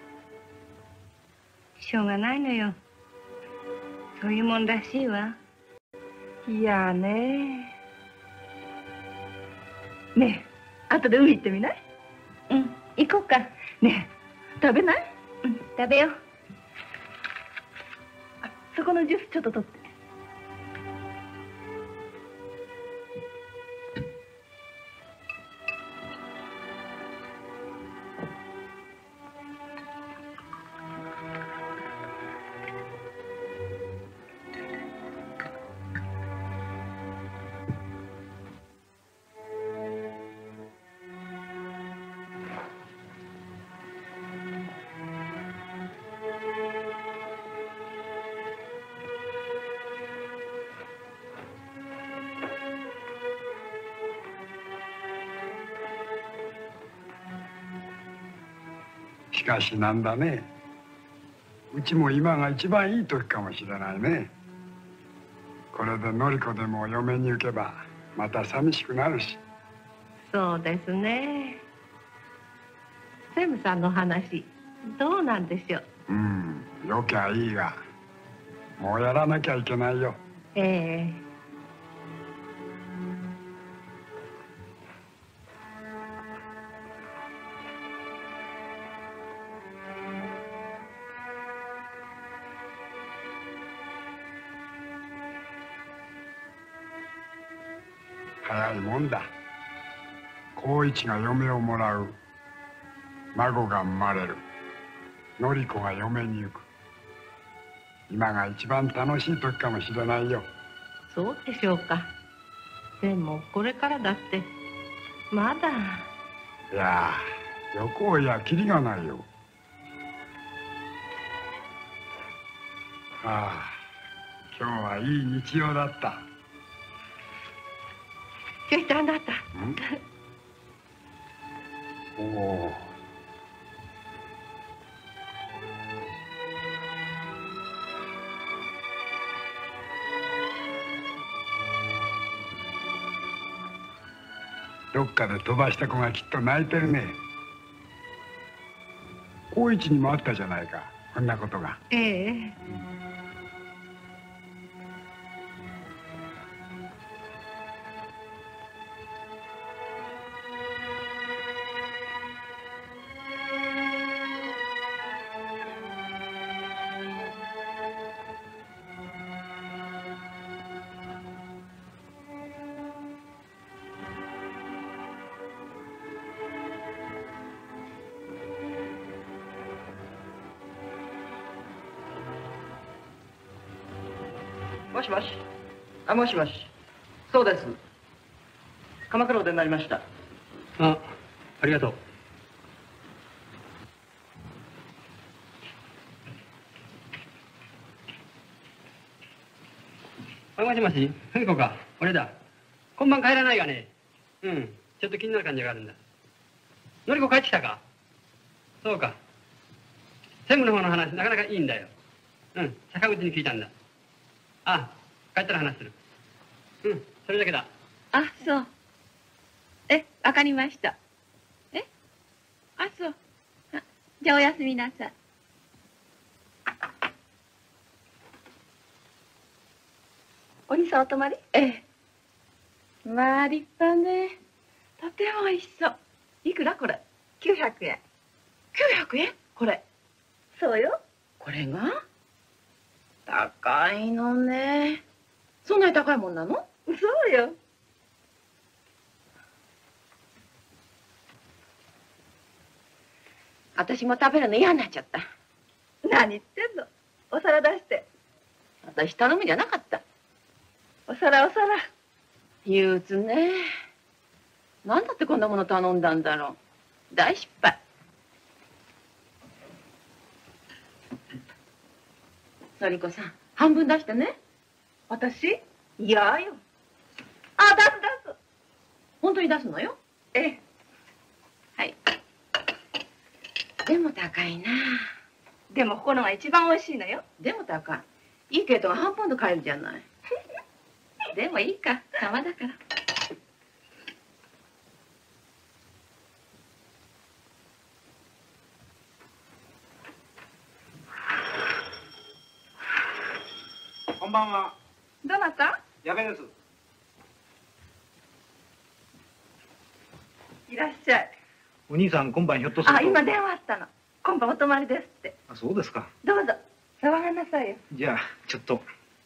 しょうがないのよ。そういうもんらしいわ。いやね。ねえ、後で海行ってみない？うん、行こうか。ねえ、食べない？うん、食べよう。あ、そこのジュースちょっと取って。 しかしなんだね。うちも今が一番いい時かもしれないね。これで典子でも嫁に行けばまた寂しくなるし。 そうですね。専務さんの話どうなんでしょう。 よきゃいいが、もうやらなきゃいけないよ。 ええ。 早いもんだ。光一が嫁をもらう。孫が生まれる。典子が嫁に行く。今が一番楽しい時かもしれないよ。 そうでしょうか。でもこれからだってまだ。 いやあ、旅行やキリがないよ。ああ、今日はいい日曜だった。 ちょいとあなた。 おお。どっかで飛ばした子がきっと泣いてるね。光一にもあったじゃないか、こんなことが。 ええ。 もしもし。あ、もしもし。そうです。鎌倉お出になりました。 ありがとう。もしもし、文子か。俺だ。今晩帰らないがね。ちょっと気になる感じがあるんだ。典子帰ってきたか。そうか。専務の方の話なかなかいいんだよ。坂口に聞いたんだ。 あ、帰ったら話する。うん、それだけだ。 あ、そう。わかりました。あ、そう。じゃあおやすみなさい。お兄さんお泊まり？まあ立派ね。とても美味しそう。いくらこれ？900円。900円？これ。そうよ。これが？高いのね。そんなに高いもんなの？そうよ。私も食べるの嫌になっちゃった。何言ってんの。お皿出して。私頼むじゃなかった。お皿お皿。憂鬱ね。なんだってこんなもの頼んだんだろう。大失敗。のりこさん、半分出してね。私？いやよ。あ、出す出す。本当に出すのよ。はい。でも高いな。でもここのが一番美味しいのよ。でも高い。いいケイトが半ポンド買えるじゃない。でもいいか、様だから。 こんばんは。 どなた？ 矢部です。 いらっしゃい。 お兄さん、今晩ひょっとすると。 あ、今電話あったの。今晩お泊まりですって。 あ、そうですか。 どうぞ、騒がなさいよ。 じゃあ、ちょっと。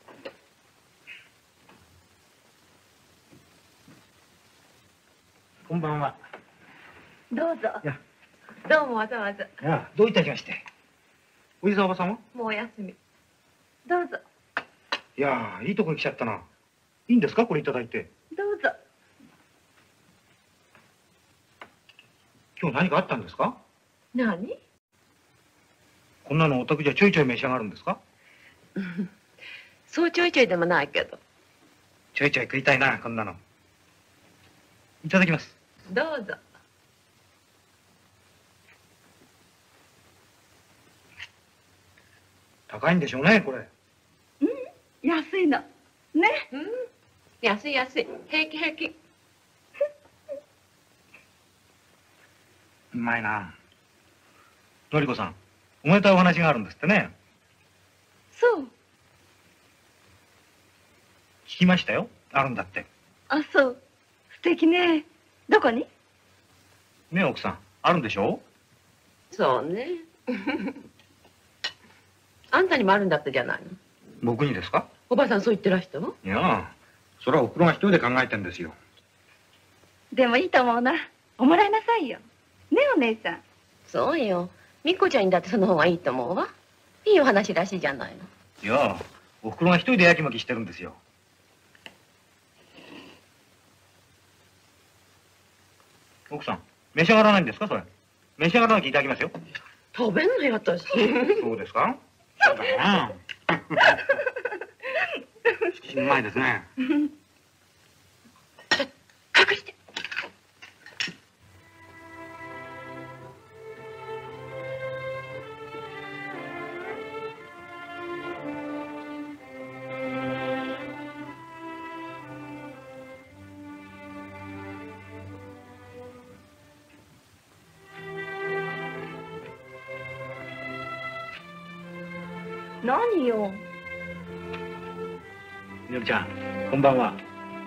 こんばんは。 どうぞ。 いや、 どうもわざわざ。 いや、どういたしまして。おじさんおばさんは？ もうお休み。どうぞ。 いや、いいとこに来ちゃったな。いいんですか、これいただいて。 どうぞ。 今日何かあったんですか？ 何？ こんなのお宅じゃちょいちょい召し上がるんですか？ そうちょいちょいでもないけど。 ちょいちょい食いたいな、こんなの。いただきます。 どうぞ。 高いんでしょうね、これ。 安いの。ね。安い安い。平気平気。 うまいな。のりこさん、おめでたいお話があるんですってね。 そう。 聞きましたよ。あるんだって。 あ、そう。素敵ね。どこに？ ねえ、奥さん、あるんでしょ？ そうね。あんたにもあるんだったじゃないの。 僕にですか？ おばさんそう言ってらしたわ。 いや、それはおふくろが一人で考えてんですよ。 でもいいと思うな。おもらいなさいよ。ねえ、お姉さん。そうよ。みっこちゃんにだってその方がいいと思うわ。いいお話らしいじゃないの。 いや、おふくろが一人でやきもきしてるんですよ。奥さん、召し上がらないんですか、それ。召し上がらなきゃいただきますよ。 食べんのよ、私。 そうですか？そうだよな。しうまいですね。 隠して。何よ。 みのりちゃん、こんばんは。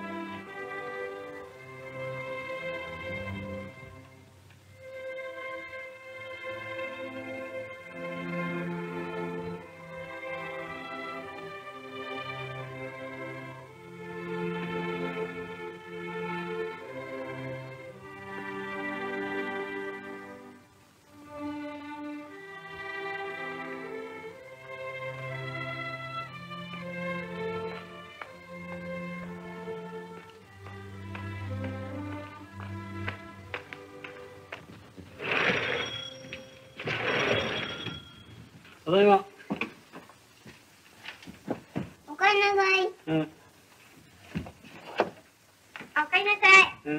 ただいま。 おかえりなさい。 うん。 おかえりなさい。 うん。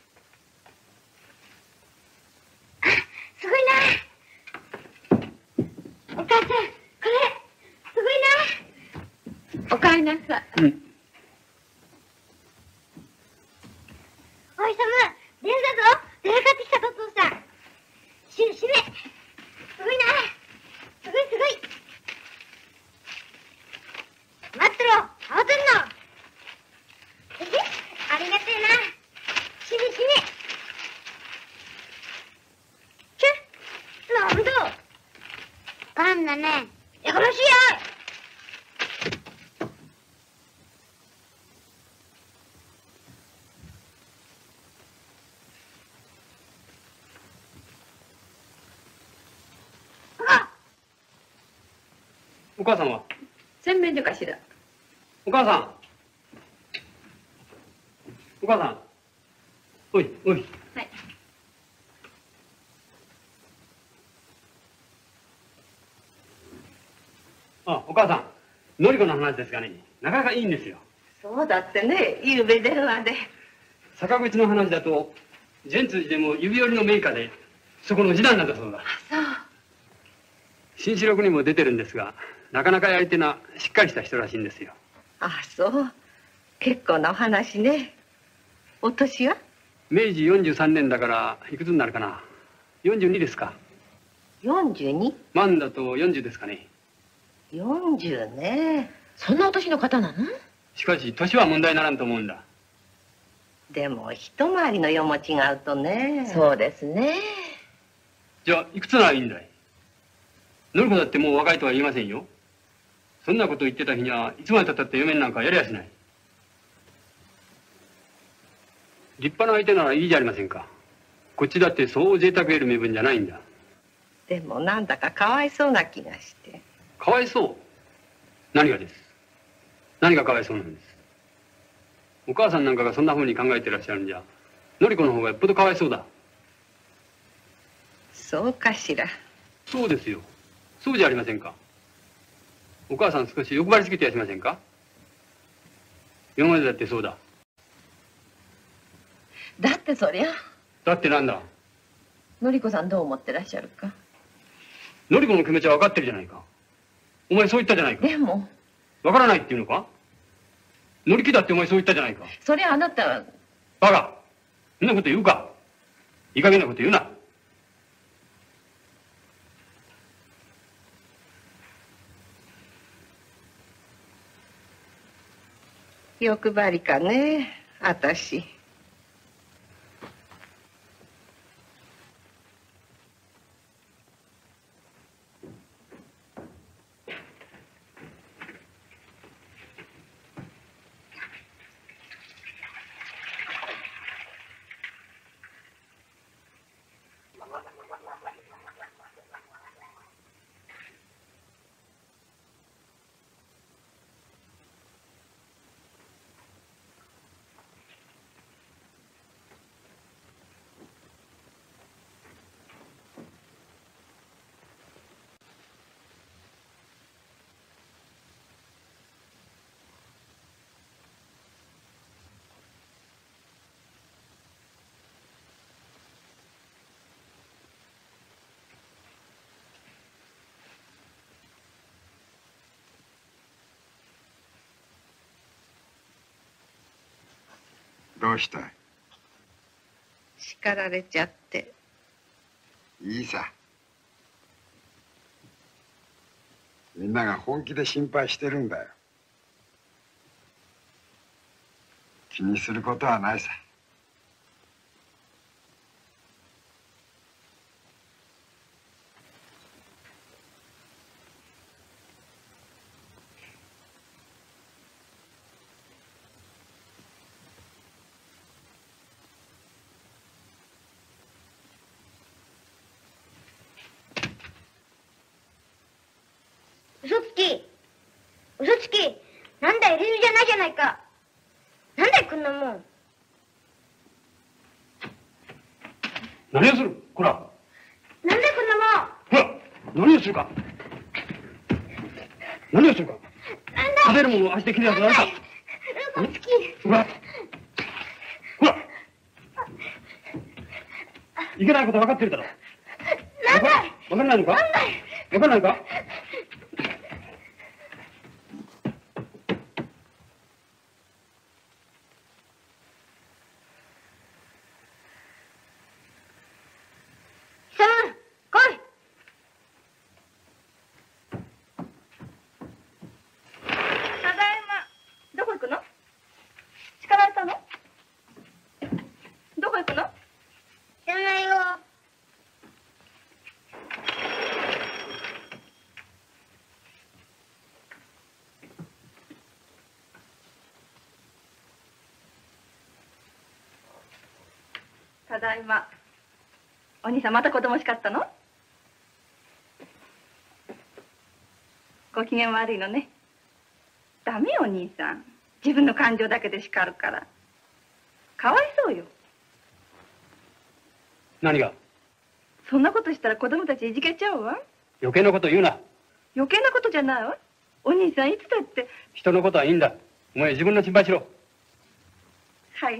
あ、すごいな。お母さん、これ、すごいな。お母かいなさい。 おい、サム、出るだぞ。出かかってきたお父さん。死ね。すごいな。すごい。待ってろ。慌てんの。ありがてえな。死ね。なんだ。あんなね。やかましいよ。 お母さんは洗面所かしら。 お母さん。おい。 はい。 あ、お母さん。のりこの話ですがね、なかなかいいんですよ。 そうだってね、ゆうべ電話で。 坂口の話だと、善通寺でも指折りの名家で、そこの次男なんだそうだ。 そう。 新四六にも出てるんですが、なかなかやり手なしっかりした人らしいんですよ。 あ、そう。結構なお話ね。お年は？ 明治43年だからいくつになるかな。42ですか。 42？ 万だと40ですかね。 40ね。そんなお年の方なの？ しかし年は問題ならんと思うんだ。 でも一回りの世も違うとね。そうですね。 じゃあいくつならいいんだい。のりこだってもう若いとは言いませんよ。そんなこと言ってた日にはいつまでたったって嫁なんかやりやしない。立派な相手ならいいじゃありませんか。こっちだってそう贅沢得る身分じゃないんだ。 でもなんだかかわいそうな気がして。 かわいそう？何がです？何がかわいそうなんです？お母さんなんかがそんな風に考えてらっしゃるんじゃ、のりこの方がよっぽどかわいそうだ。 そうかしら。 そうですよ。そうじゃありませんか。お母さん少し欲張りすぎてやしませんか。今までだってそうだ。 だってそりゃ。 だってなんだ。 のりこさんどう思ってらっしゃるか。 のりこの気持ちは分かってるじゃないか。お前そう言ったじゃないか。 でも。 分からないっていうのか。のりきだってお前そう言ったじゃないか。 そりゃあなたは。 バカ。そんなこと言うか。いい加減なこと言うな。 欲張りかね、あたし。 どうしたい？ 叱られちゃって。 いいさ。みんなが本気で心配してるんだよ。気にすることはないさ。 嘘つき。なんだい、理由じゃないじゃないか。なんだい、こんなもん。 何をする？こら。 なんだい、こんなもん。 ほら、何をするか。何をするか。 なんだい。 食べるものを足で切るやつないか。 嘘つき。 ほら。ほら。いけないこと分かってるだろ。 なんだい。 分からないのか。分からないか。 ただいま。お兄さんまた子供叱ったの？ご機嫌悪いのね。ダメよお兄さん。自分の感情だけで叱るから。かわいそうよ。 何が？ そんなことしたら子供たちいじけちゃうわ。 余計なこと言うな。 余計なことじゃないわ。お兄さんいつだって。 人のことはいいんだ。お前自分の心配しろ。 はいはい。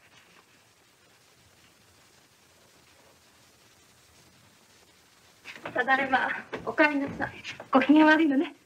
ただいま。お帰りなさい。ご機嫌悪いのね。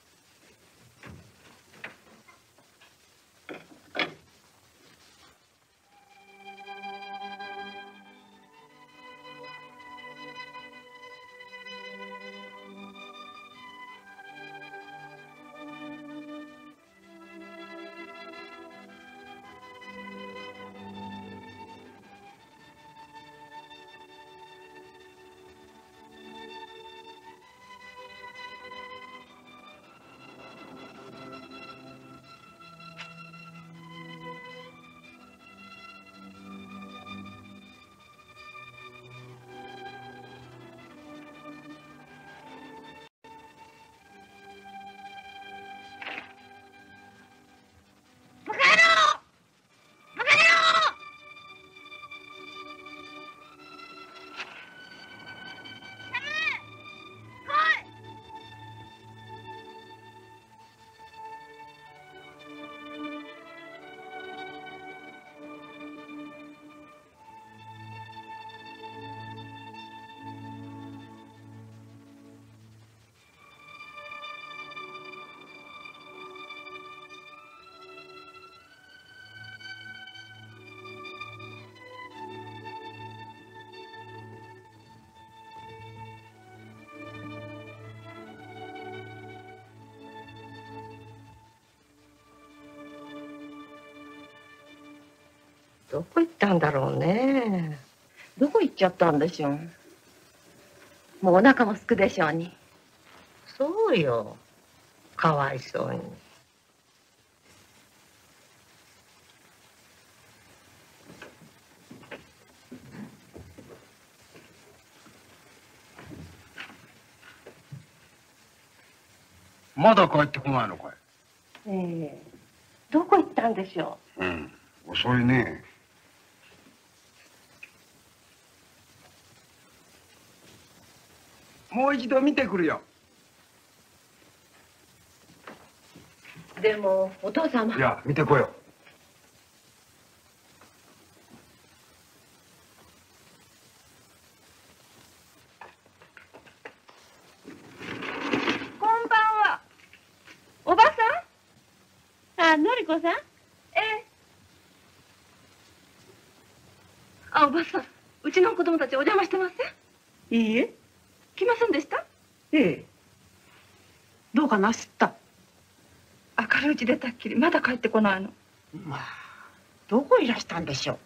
どこ行ったんだろうね。 どこ行っちゃったんでしょう。もうお腹もすくでしょうに。 そうよ。かわいそうに。 まだ帰ってこないのかい。 どこ行ったんでしょう。遅いね。もう一度見てくるよ。 でもお父様。 いや、見てこよう。 こんばんは。おばさん？あ、のりこさん？あ、おばさん、うちの子供たちお邪魔してません？ いいえ。 来ませんでした？ ええ。どうかなすった？ 明るいうち出たっきりまだ帰ってこないの。 まあ、どこいらしたんでしょう。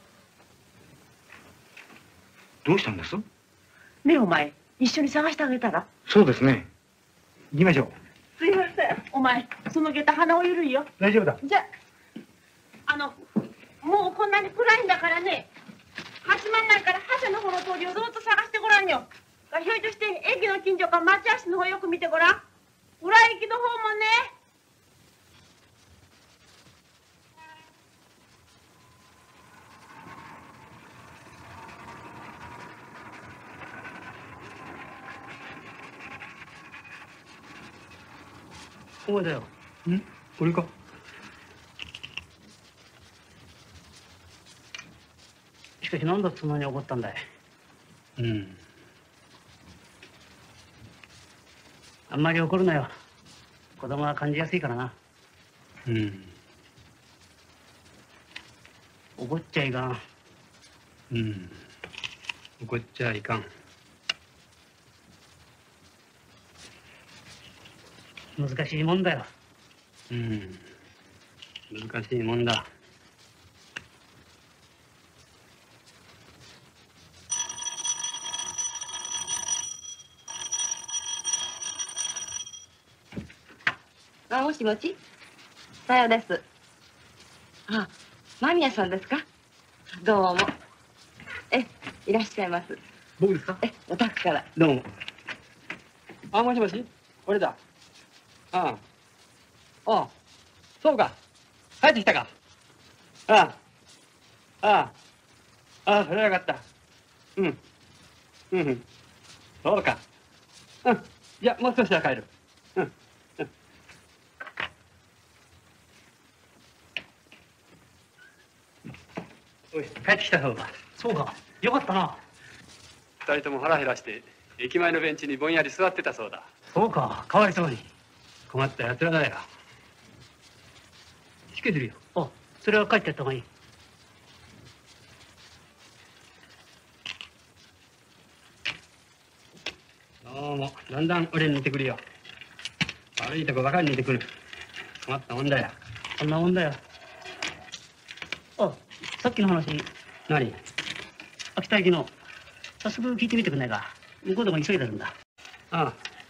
どうしたんです？ ねえお前、一緒に探してあげたら？ そうですね。行きましょう。 すいません。お前、その下駄鼻を緩いよ。 大丈夫だ。 じゃあ、もうこんなに暗いんだからね、八幡内から覇者の方の通りをずっと探してごらんよ。ひょいとして駅の近所か待合室の方よく見てごらん。裏駅の方もね。 お前だよ。 俺か。 しかしなんだそんなに怒ったんだい。あんまり怒るなよ。子供は感じやすいからな。怒っちゃいかん。 怒っちゃいかん。 難しいもんだよ。 難しいもんだ。 あ、もしもし。さよです。あ、間宮さんですか。どうも。 いらっしゃいます。 僕ですか？ お宅から。 どうも。あ、もしもし、俺だ。ああ、そうか。帰ってきたか。それはよかった。そうか。じゃあ、もう少しは帰る。おい、帰ってきたそうだ。 そうか。よかったな。 二人とも腹減らして、駅前のベンチにぼんやり座ってたそうだ。 そうか。かわいそうに。 困ったやつらだよ。しけてるよ。 あ、それは帰ってやった方がいい。 どうも、だんだん俺に似てくるよ。悪いとこばかり似てくる。困ったもんだよ。 そんなもんだよ。あ、さっきの話。 何？ 秋田駅の。早速聞いてみてくんないか。向こうでも急いでるんだ。 ああ。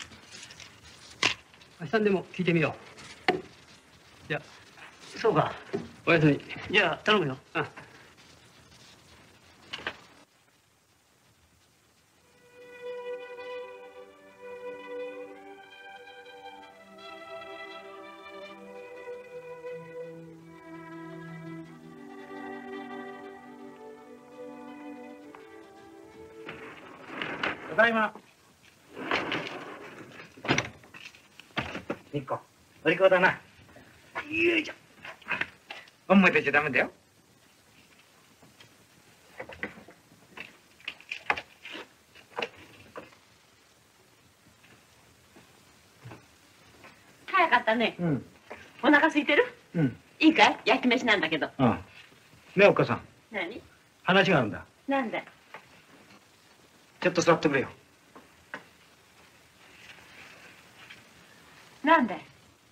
明日にでも聞いてみよう。じゃあ。 そうか。 おやすみ。 じゃあ、頼むよ。 ただいま。ニッコ、お利口だな。よいしょ。思い出しちゃダメだよ。 早かったね。 うん。 お腹空いてる？ うん。 いいかい？焼き飯なんだけど。 うん。ねえ、おっかさん。 何？ 話があるんだ。 なんだい？ ちょっと座ってくれよ。 なんだい？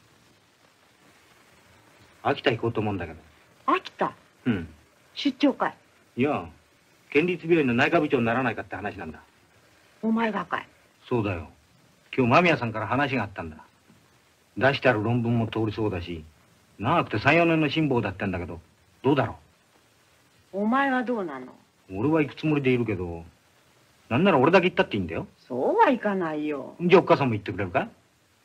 秋田行こうと思うんだけど。 秋田？ うん。 出張かい？ いや、県立病院の内科部長にならないかって話なんだ。 お前がかい？ そうだよ。今日間宮さんから話があったんだ。出してある論文も通りそうだし、長くて3、4年の辛抱だったんだけど、どうだろお前はどうなの？ う。俺は行くつもりでいるけど、なんなら俺だけ行ったっていいんだよ。 そうはいかないよ。 じゃあおっかさんも行ってくれるか？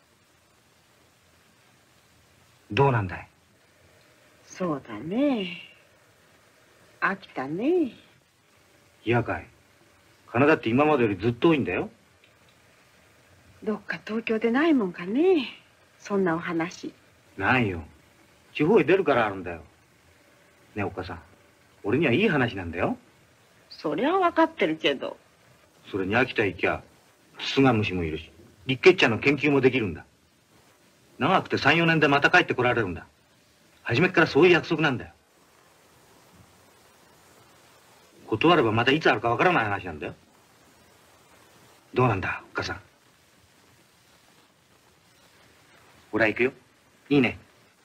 どうなんだい？ そうだね。飽きたね。 いやかい。カナダって今までよりずっと多いんだよ。 どっか東京でないもんかね。そんなお話。 ないよ。地方へ出るからあるんだよ。ねえおっかさん、俺にはいい話なんだよ。 そりゃ分かってるけど。 それに秋田行きゃツツガムシもいるし、立血茶の研究もできるんだ。長くて3、4年でまた帰ってこられるんだ。初めっからそういう約束なんだよ。断ればまたいつあるかわからない話なんだよ。どうなんだおっかさん。俺は行くよ。いいね。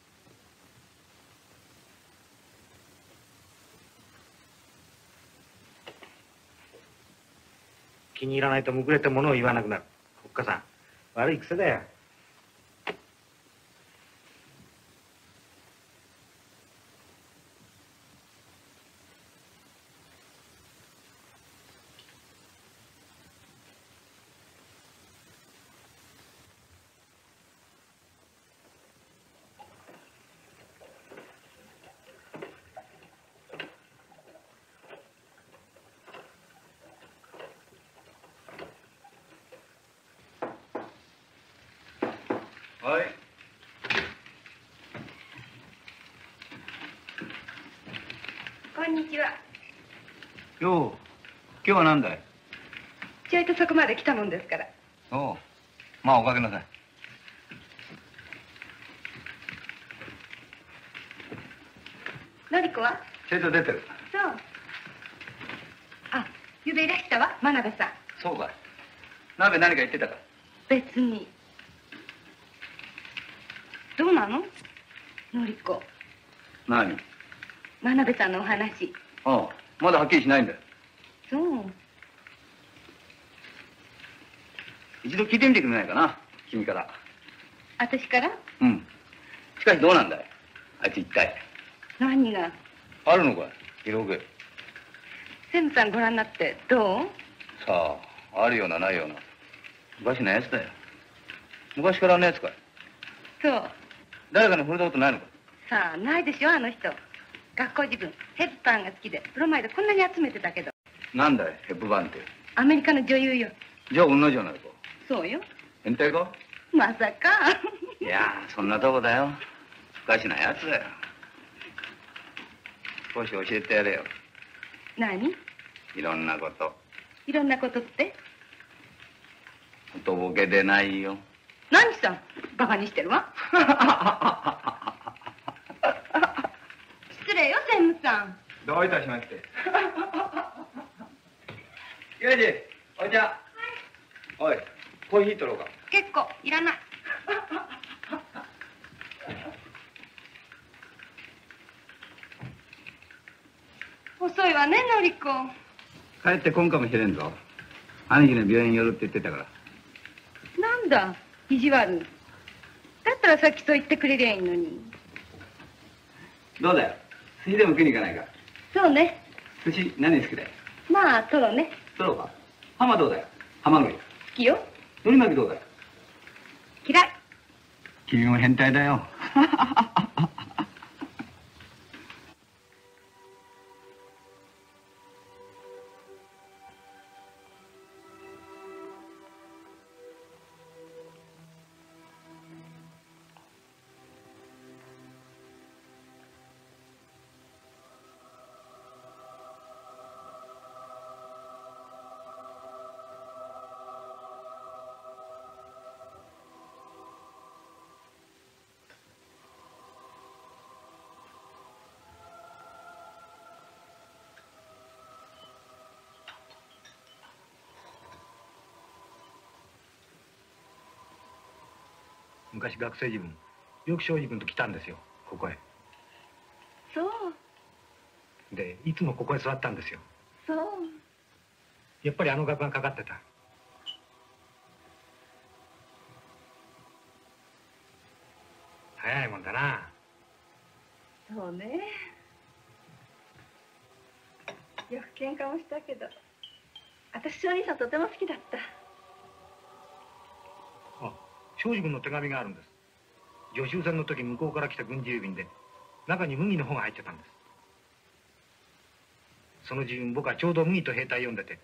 気に入らないとむくれてものを言わなくなる。おっかさん、悪い癖だよ。 はい。 こんにちは。 今日は何だい？ ちょいとそこまで来たもんですから。 そう。まあおかけなさい。 のりこは？ ちょいと出てる。 そう。あ、ゆうべいらしたわ、真鍋さん。 そうかい。鍋何か言ってたか？ 別に。どうなの？のりこ。 何？ 真鍋さんのお話。 ああ、まだはっきりしないんだよ。 そう。 一度聞いてみてくれないかな、君から。 私から？ うん。しかしどうなんだい？あいつ一体。 何が？ あるのかい？広げ。 専務さんご覧になってどう？ さあ、あるようなないような。おかしなやつだよ。昔からあんなやつかい。 そう。 誰かに惚れたことないのか。 さあ、ないでしょ、あの人。学校自分、ヘップバーンが好きで、プロマイドこんなに集めてたけど。 なんだい、ヘップバーンって。 アメリカの女優よ。 じゃあ女じゃないか。 そうよ。 変態か？ まさか。 いやそんなとこだよ。おかしなやつだよ。少し教えてやれよ。 何？ いろんなこと。 いろんなことって？ とぼけでないよ。 何さん、バカにしてるわ。失礼よ、専務さん。 どういたしまして。ユージ、お茶。はい、おい、コーヒー取ろうか。 結構、いらない。遅いわね、のりこ。 帰ってこんかもしれんぞ。兄貴の病院寄るって言ってたから。 なんだ、意地悪。だったらさっきそう言ってくれりゃいいのに。 どうだよ、寿司でも食いに行かないか。 そうね。 寿司何好きだよ。 まあ、トロね。 トロか。ハマどうだよ。ハマグリ。 好きよ。 海苔巻きどうだよ。 嫌い。 君も変態だよ。 昔学生時分よく庄司君と来たんですよ、ここへ。 そうでいつもここへ座ったんですよ。 そう。 やっぱりあの額がかかってた。早いもんだな。 そうね。よく喧嘩もしたけど、私お兄さんとても好きだった。 庄司君の手紙があるんです。助手船の時向こうから来た軍事郵便で中に麦の方が入ってたんです。その時分僕はちょうど麦と兵隊読んでて。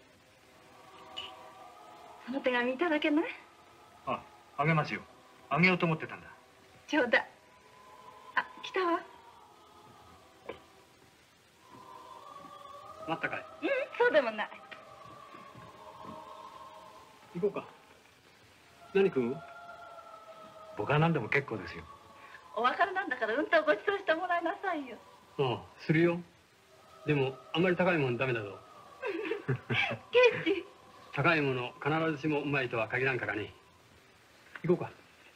その手紙いただけない？ あげますよ。あげようと思ってたんだ。 ちょうだい。あ、来たわ。 待ったかい？ そうでもない。 行こうか。何食う？ 僕は何でも結構ですよ。 お別れなんだからうんとごちそうしてもらいなさいよ。 ああ、するよ。でもあんまり高いもんダメだぞ。 ケチ。 高いもの必ずしもうまいとは限らんからね。行こうか。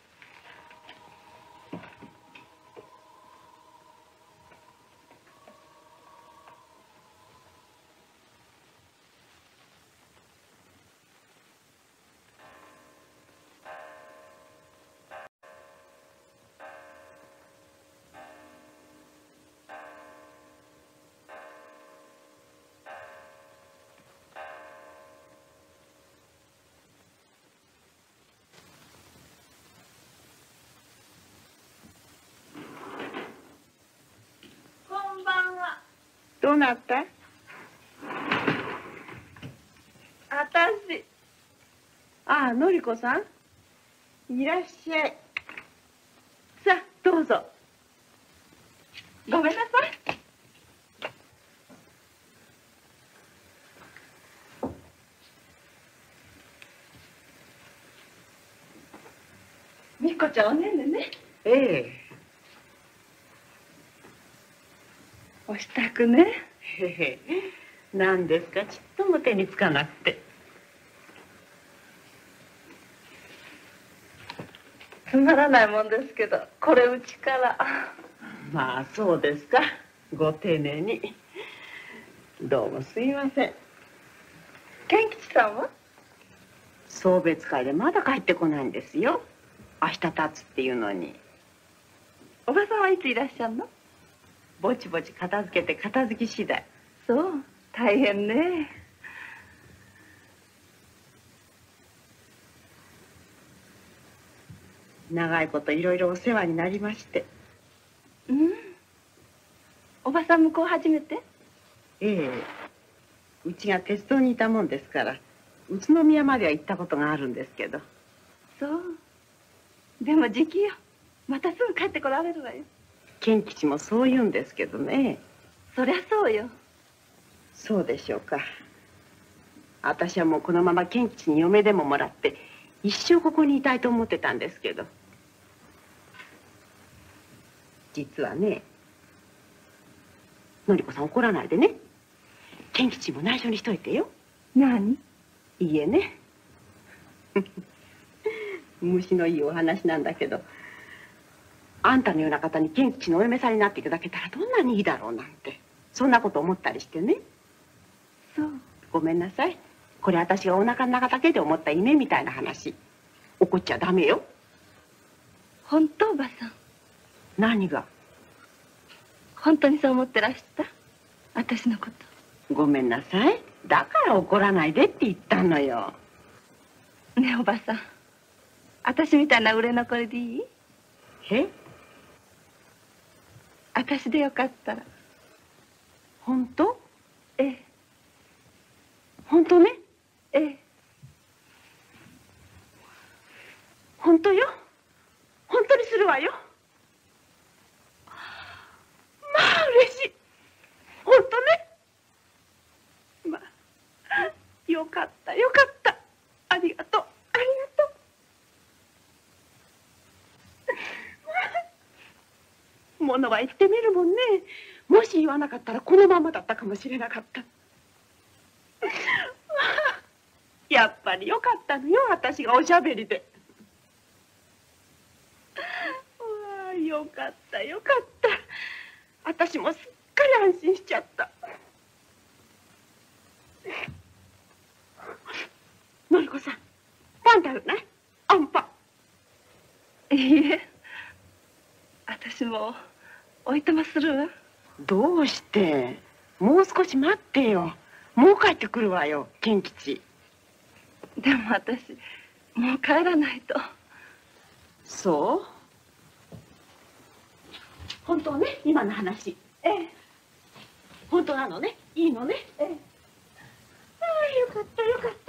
どうなった？ 私。 ああ、のりこさん。いらっしゃい。さあ、どうぞ。 ごめんなさい。みっこちゃんおねんねね。 ええ。 お支度ね。 へへ。何ですか、ちっとも手につかなくて。 つまらないもんですけど、これうちから。 まあ、そうですか。ご丁寧に。どうもすいません。 健吉さんは？ 送別会でまだ帰ってこないんですよ。明日経つっていうのに。 おばさんはいついらっしゃるの？ ぼちぼち片付けて片付き次第。 そう。 大変ね。 長いこといろいろお世話になりまして。 うん。おばさん向こう初めて？ ええ。うちが鉄道にいたもんですから宇都宮までは行ったことがあるんですけど。 そう。でも時期よ。またすぐ帰ってこられるわよ。 賢吉もそう言うんですけどね。 そりゃそうよ。 そうでしょうか。私はもうこのまま賢吉に嫁でももらって一生ここにいたいと思ってたんですけど。実はね、のりこさん怒らないでね。賢吉も内緒にしといてよ。 何？ いいえね。虫のいいお話なんだけど、あんたのような方に賢吉のお嫁さんになっていただけたらどんなにいいだろうなんて、そんなこと思ったりしてね。 そう。 ごめんなさい。これ私がお腹の中だけで思った夢みたいな話。怒っちゃダメよ。 本当、おばさん。 何が？ 本当にそう思ってらした私のこと。 ごめんなさい。だから怒らないでって言ったのよ。 ねえおばさん、私みたいな売れ残りでいい？ え？ 私でよかったら。 本当？ ええ。 本当ね？ ええ。 本当よ。本当にするわよ。まあ嬉しい。本当ね。まあよかったよかった。ありがとうありがとう。ものは言ってみるもんね。もし言わなかったらこのままだったかもしれなかった。やっぱりよかったのよ、私がおしゃべりで。わあ、よかったよかった。私もすっかり安心しちゃった。のりこさん、パン食べない？あんパン。いいえ、私もおいとまするわ。 どうして？もう少し待ってよ。もう帰ってくるわよ、賢吉。 でも私もう帰らないと。 そう？本当ね、今の話。 ええ。 本当なのね、いいのね。 ええ。 ああ、よかったよかった。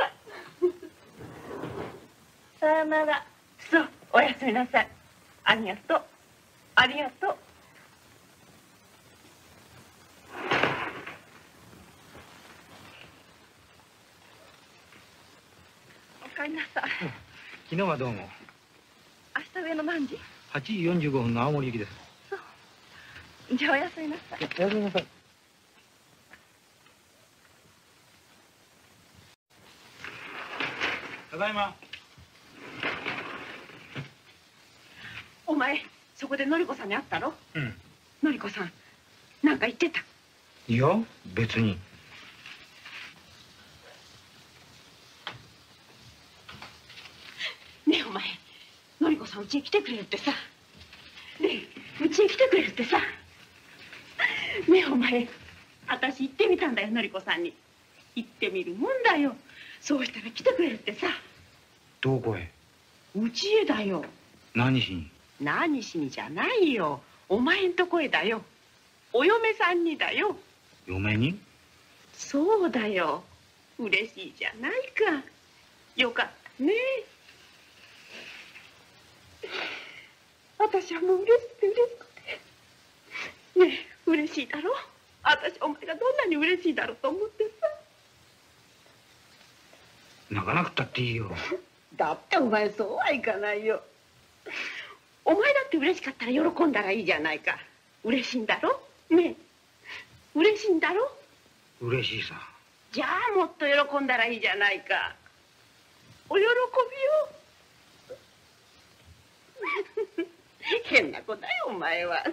さよなら。 そう、おやすみなさい。ありがとう。ありがとう。 おかえりなさい。 昨日はどうも。 明日上の何時 ？8時45分の青森行きです。 そう。じゃあおやすみなさい。 おやすみなさい。ただいま。 お前、そこでのりこさんに会ったろ？ うん。 のりこさん、なんか言ってた？ いや、別に。 ねえお前、のりこさんうちへ来てくれるってさ。ねえ、うちへ来てくれるってさ。ねえお前、私行ってみたんだよ、のりこさんに。行ってみるもんだよ。そうしたら来てくれるってさ。 どこへ？ うちへだよ。 何しに？ 何しにじゃないよ。お前んとこへだよ。お嫁さんにだよ。 嫁に？ そうだよ。嬉しいじゃないか。よかったね。私はもう嬉しくて嬉しくて。ねえ、嬉しいだろ？私お前がどんなに嬉しいだろうと思ってさ。 泣かなくたっていいよ。 だってお前そうはいかないよ。お前だって嬉しかったら喜んだらいいじゃないか。嬉しいんだろ？ねえ、嬉しいんだろ？ 嬉しいさ。 じゃあもっと喜んだらいいじゃないか。お喜びよ。変な子だよお前は。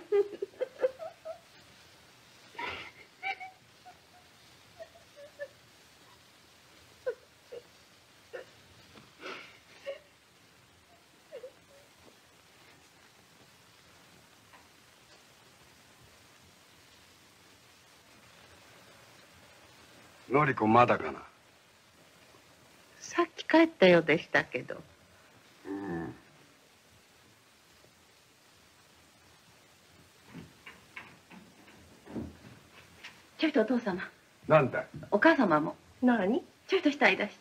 のりこまだかな。 さっき帰ったようでしたけど。 ちょいとお父様。 なんだい。 お母様も。 何？ ちょいとしたいだして。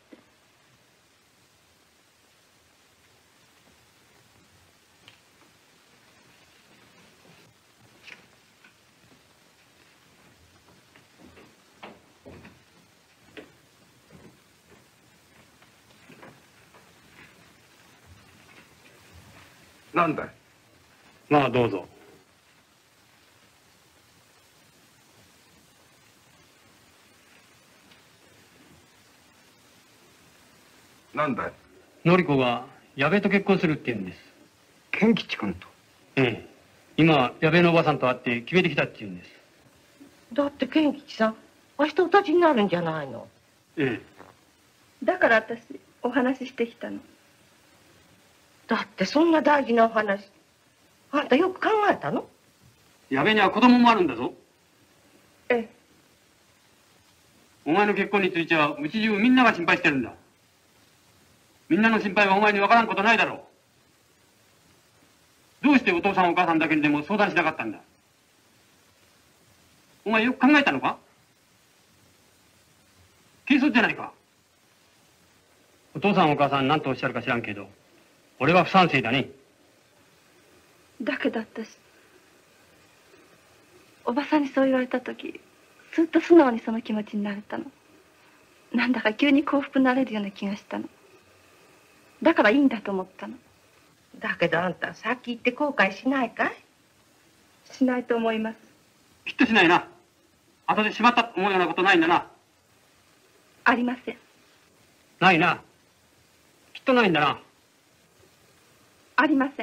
なんだい。 まあどうぞ。 なんだい。 のりこが矢部と結婚するって言うんです。 健吉君と。 ええ。今矢部のおばさんと会って決めてきたって言うんです。 だって健吉さん、明日お立ちになるんじゃないの。 ええ。だから私お話ししてきたの。 だってそんな大事なお話、あんたよく考えたの？ 矢部には子供もあるんだぞ。 ええ。 お前の結婚についてはうち中みんなが心配してるんだ。みんなの心配はお前にわからんことないだろう。どうしてお父さんお母さんだけにでも相談しなかったんだ。お前よく考えたのか？軽率じゃないか。お父さんお母さん何とおっしゃるか知らんけど、俺は不賛成だね。 だけど私、おばさんにそう言われた時、ずっと素直にその気持ちになれたの。なんだか急に幸福になれるような気がしたの。だからいいんだと思ったの。 だけどあんたさっき言って後悔しないかい？ しないと思います。 きっとしないな。後でしまったと思うようなことないんだな。 ありません。 ないな。きっとないんだな。 ありません。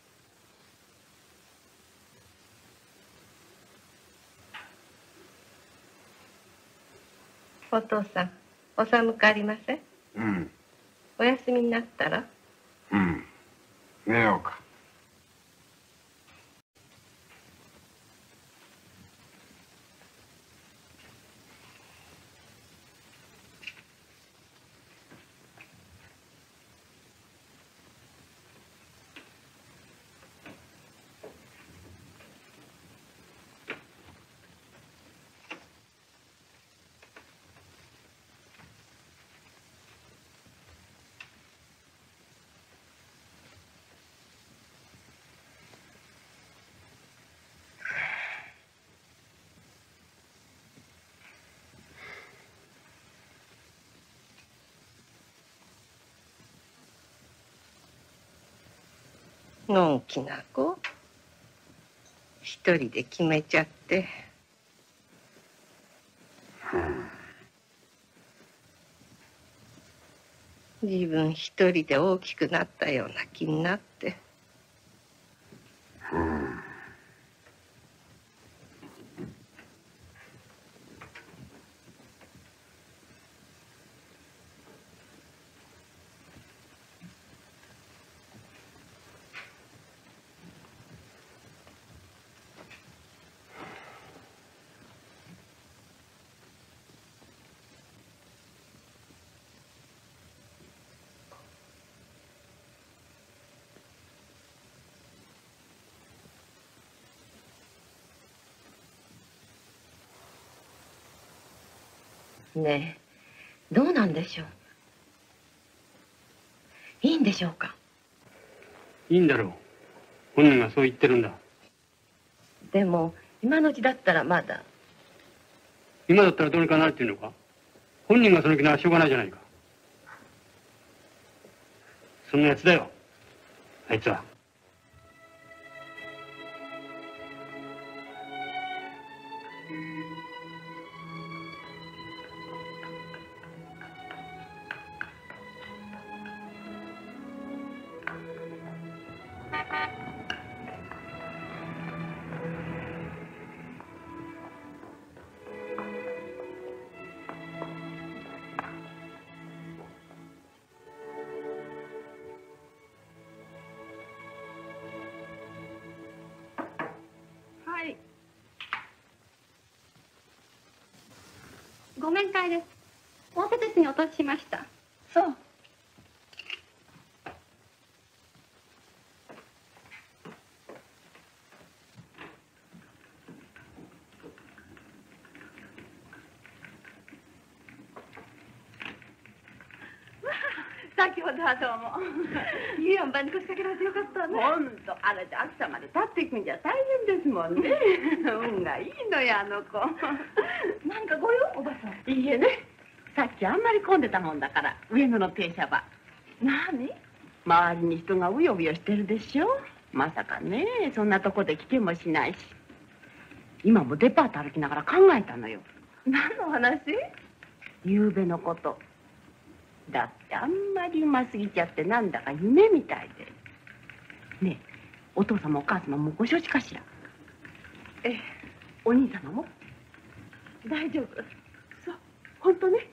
お父さん、お寒くありません？ うん。 お休みになったら？ うん。寝ようか。 のんきな子、一人で決めちゃって。自分一人で大きくなったような気になって。ねえ、どうなんでしょう。いいんでしょうか。 いいんだろう。本人がそう言ってるんだ。 でも今のうちだったらまだ。 今だったらどうにかなるっていうのか。本人がその気ならしょうがないじゃないか。そんなやつだよ、あいつは。 ご面会です。応接室にお通ししました。 そう。先ほどはどうも。 いい塩梅に腰掛けられてよかったね。 ほんと、あれで秋田まで立っていくんじゃ大変ですもんね。運がいいのよ、あの子。 何かご用、おばさん。 いいえね。さっきあんまり混んでたもんだから、上野の停車場。 何？ 周りに人がうようよしてるでしょ。まさかね、そんなとこで聞けもしないし。今もデパート歩きながら考えたのよ。 何の話？ 夕べのこと。だってあんまりうますぎちゃってなんだか夢みたいで。ねえ、お父様お母様もご承知かしら？ ええ。 お兄様も？ 大丈夫。 そう、本当ね。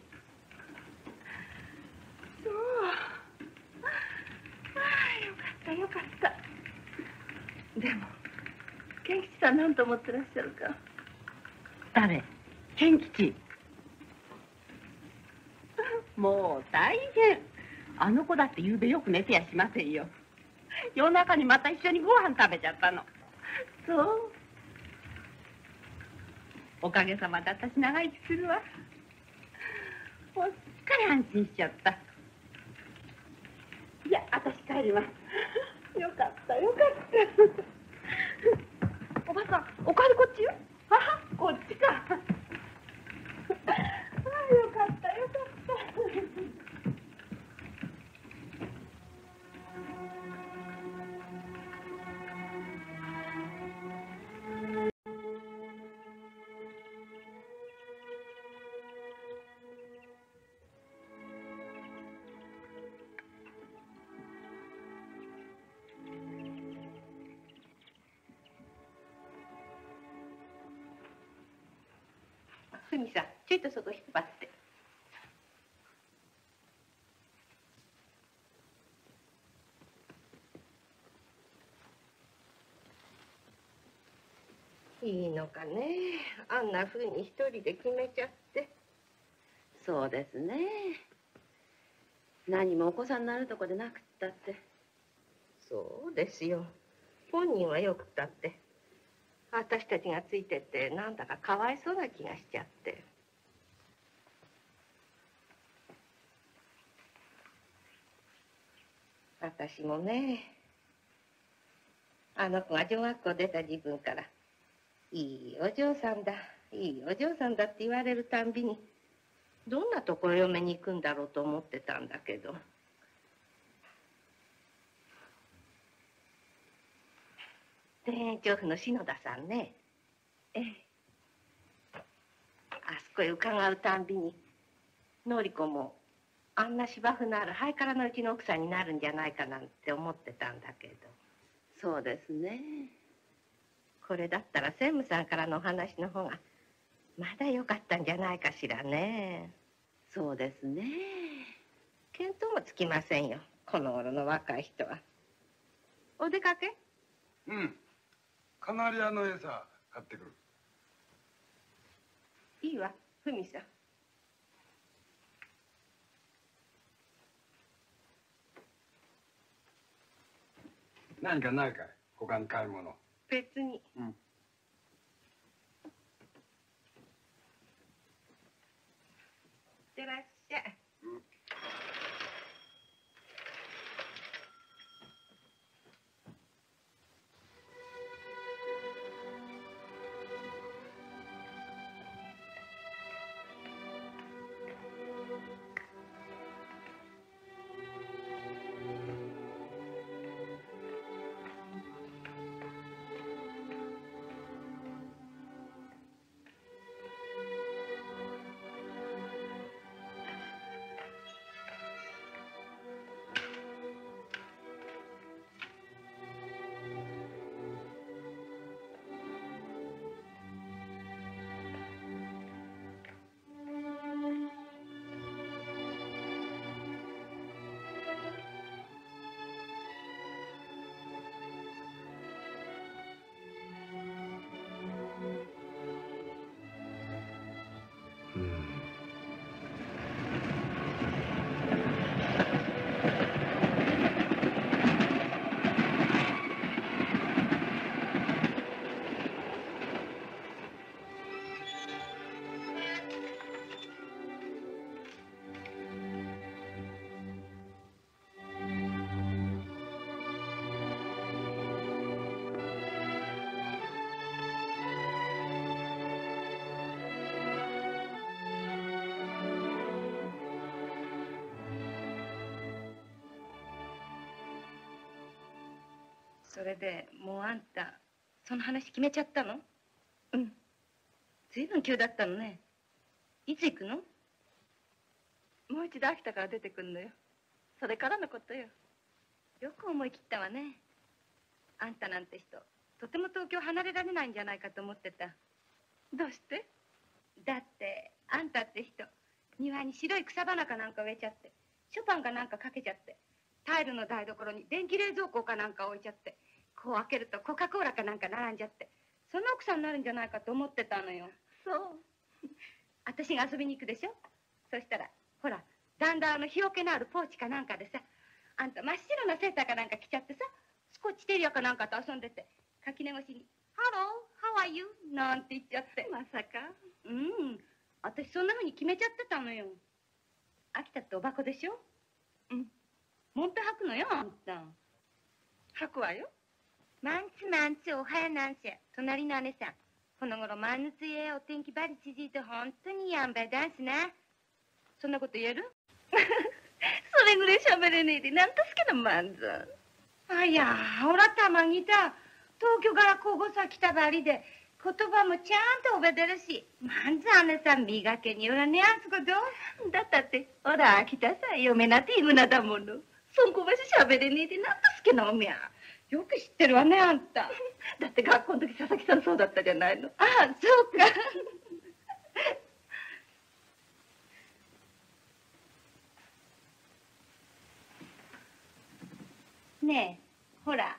そう。ああ、よかったよかった。でも賢吉さん何と思ってらっしゃるか。 誰？賢吉。もう大変。あの子だって夕べよく寝てやしませんよ。夜中にまた一緒にご飯食べちゃったの。 そう。 おかげさまで私長生きするわ。もうすっかり安心しちゃった。いや、私帰ります。よかったよかった。 おばさん、お帰りこっちよ。 はは、こっちか。ああ、よかったよかった。 ふみさん、ちょいとそこ引っ張って。いいのかね、あんなふうに一人で決めちゃって。 そうですね。何もお子さんになるとこでなくったって。 そうですよ。本人はよくったって。私たちがついてってなんだかかわいそうな気がしちゃって。私もね、あの子が女学校出た自分からいいお嬢さんだ、いいお嬢さんだって言われるたんびにどんなところ嫁に行くんだろうと思ってたんだけど。田園調布の篠田さんね。ええ。あそこへ伺うたんびに、典子もあんな芝生のあるハイカラのうちの奥さんになるんじゃないかなんて思ってたんだけど。 そうですね。 これだったら専務さんからのお話の方がまだ良かったんじゃないかしらね。 そうですね。 見当もつきませんよ、この頃の若い人は。お出かけ？ うん。カナリアの餌買ってくる。 いいわ、ふみさん。 何かないかい？他に買い物。 別に。 うん。 いってらっしゃい。 うん。 それでもうあんたその話決めちゃったの？うん。ずいぶん急だったのね。いつ行くの？もう一度秋田から出てくんのよ。それからのことよ。よく思い切ったわね。あんたなんて人とても東京離れられないんじゃないかと思ってた。どうして？だってあんたって人庭に白い草花かなんか植えちゃって、ショパンかなんかかけちゃって、タイルの台所に電気冷蔵庫かなんか置いちゃって、こう開けるとコカ・コーラかなんか並んじゃって、そんな奥さんになるんじゃないかと思ってたのよ。そう。私が遊びに行くでしょ。そしたらほらだんだん日よけのあるポーチかなんかでさ、あんた真っ白なセーターかなんか着ちゃってさ、スコッチテリアかなんかと遊んでて、垣根越しに「ハロー、ハワイユー」なんて言っちゃって。まさか。うん、私そんなふうに決めちゃってたのよ。秋田っておばこでしょ。うん。もんぺ履くのよあんた。履くわよ。マンツマンツおはよなんせ隣の姉さん、この頃マンヌツへお天気ばり続いて本当にやんばいダンスな。そんなこと言える？それぐらい喋れねえでなんとすけのマンズ。あいやほらたまぎた東京からこごさ来たばりで言葉もちゃんと覚えてるし、マンズ姉さん磨けによらねえあんすことだったって、ほら秋田さ嫁なってイグナだもの。そんこばし喋れねえでなんとすけのおみゃ。よく知ってるわねあんた。だって学校の時佐々木さんそうだったじゃないの。ああそうか。ねえほら、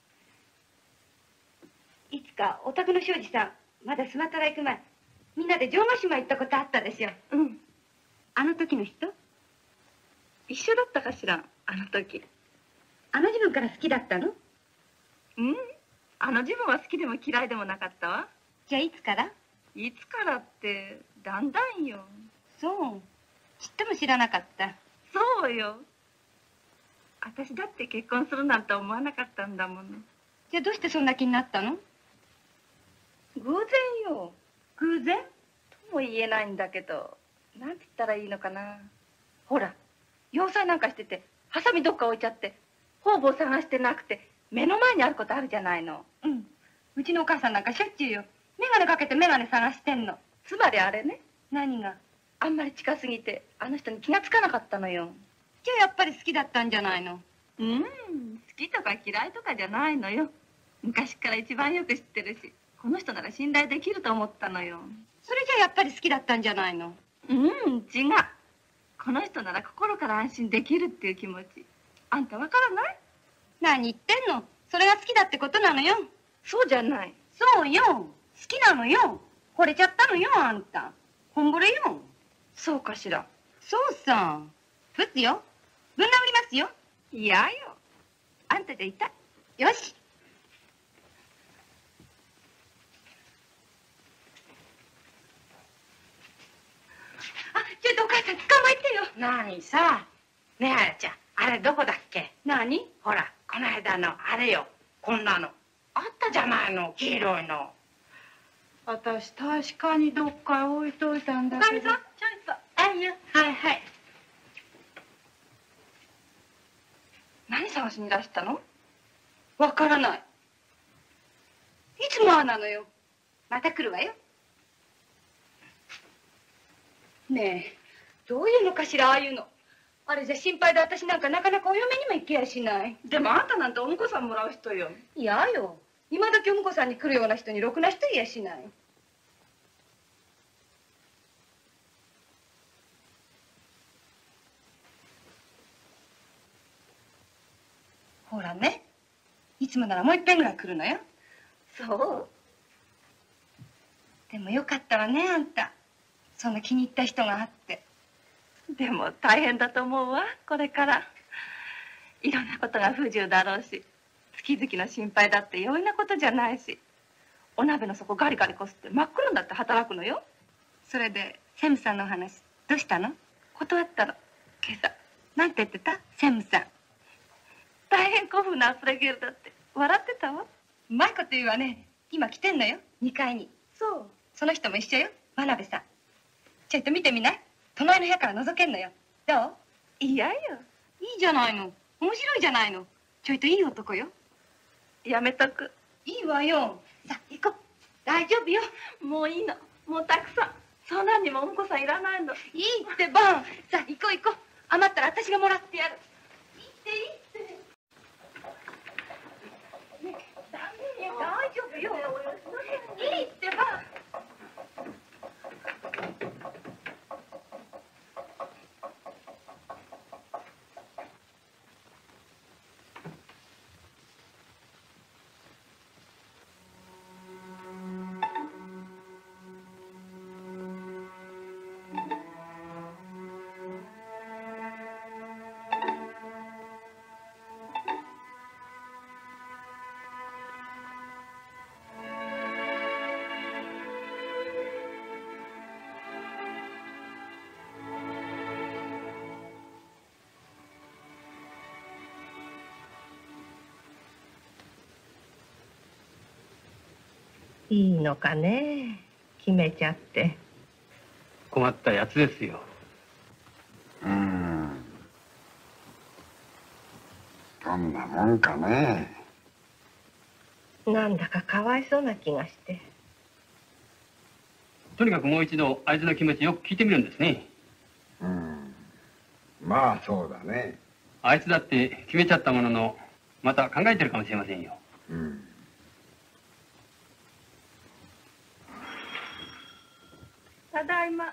いつかお宅の庄司さんまだスマトラ行く前みんなで城ヶ島行ったことあったでしょ。うん。あの時の人一緒だったかしら。あの時あの自分から好きだったの？うん、あの自分は好きでも嫌いでもなかったわ。じゃあいつから？いつからってだんだんよ。そう、ちっとも知らなかった。そうよ。私だって結婚するなんて思わなかったんだもの。じゃあどうしてそんな気になったの？偶然よ。偶然？とも言えないんだけど、なんて言ったらいいのかな。ほら、洋裁なんかしてて、ハサミどっか置いちゃって、方々探してなくて、目の前にあることあるじゃないの。うん。うちのお母さんなんかしょっちゅうよ。眼鏡かけて眼鏡探してんの。つまりあれね。何が？あんまり近すぎて、あの人に気がつかなかったのよ。じゃあやっぱり好きだったんじゃないの？うん、好きとか嫌いとかじゃないのよ。昔から一番よく知ってるし、この人なら信頼できると思ったのよ。それじゃあやっぱり好きだったんじゃないの？うん、違う。この人なら心から安心できるっていう気持ち。あんたわからない？何言ってんの？それが好きだってことなのよ。そうじゃない。そうよ。好きなのよ。惚れちゃったのよ、あんた。本惚れよ。そうかしら。そうさ。ぶつよ。ぶん殴りますよ。いやよ。あんたじゃ痛い。よし。あ、ちょっとお母さん捕まえてよ。 何さ。ねえ、あやちゃん、あれどこだっけ？ 何？ ほら、この間のあれよ。こんなの。あったじゃないの、黄色いの。 私、確かにどっかへ置いといたんだけど。おかみさん、ちょいと。あいや、はいはい。何探しに出したの？わからない。いつもああなのよ。また来るわよ。ねえ、どういうのかしら、ああいうの。あれじゃ心配で私なんかなかなかお嫁にも行けやしない。でもあんたなんてお婿さんもらう人よ。いやよ。今時お婿さんに来るような人にろくな人いやしない。ほらね、いつもならもう一遍ぐらい来るのよ。そう？でもよかったわね、あんた。その気に入った人があって。でも大変だと思うわ、これから。いろんなことが不自由だろうし、月々の心配だって容易なことじゃないし、お鍋の底ガリガリこすって真っ黒になって働くのよ。それで、セムさんの話、どうしたの？断ったの、今朝。なんて言ってた？セムさん。大変古風なアスレゲルだって笑ってたわ。うまいこと言うわね。今来てんのよ、2階に。そう。その人も一緒よ、真鍋さん。ちょいと見てみない？隣の部屋から覗けんのよ。どう？いやよ。いいじゃないの。面白いじゃないの。ちょいといい男よ。 やめとく。 いいわよ。さあ行こう。大丈夫よ。 もういいの。もうたくさん。そんなにもお婿さんいらないの。 いいってば。さあ行こう行こう。余ったら私がもらってやる。いいっていいって。大丈夫よ。いいってば。 いいのかね、決めちゃって。 困ったやつですよ。 どんなもんかね。 なんだかかわいそうな気がして。 とにかくもう一度あいつの気持ちよく聞いてみるんですね。 まあそうだね。 あいつだって決めちゃったもののまた考えてるかもしれませんよ。 ただいま。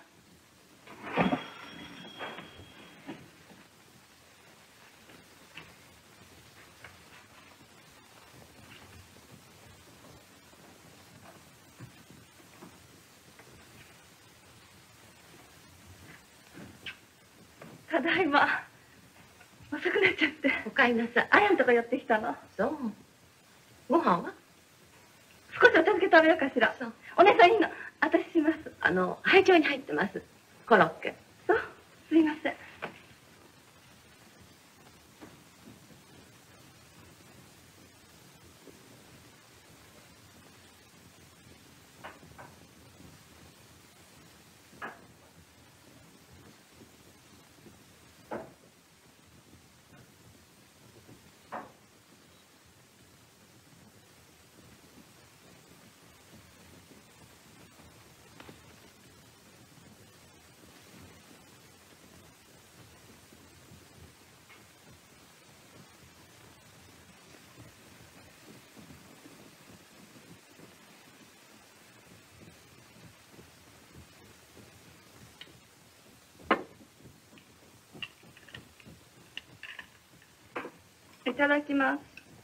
ただいま。遅くなっちゃって。 おかえりなさい。 あやんとこ寄ってきたの。 そう。ご飯は少しお茶漬け食べようかしら。お姉さんいいの。私します。 配丁に入ってます。コロッケ。 そう。すいません。いただきます。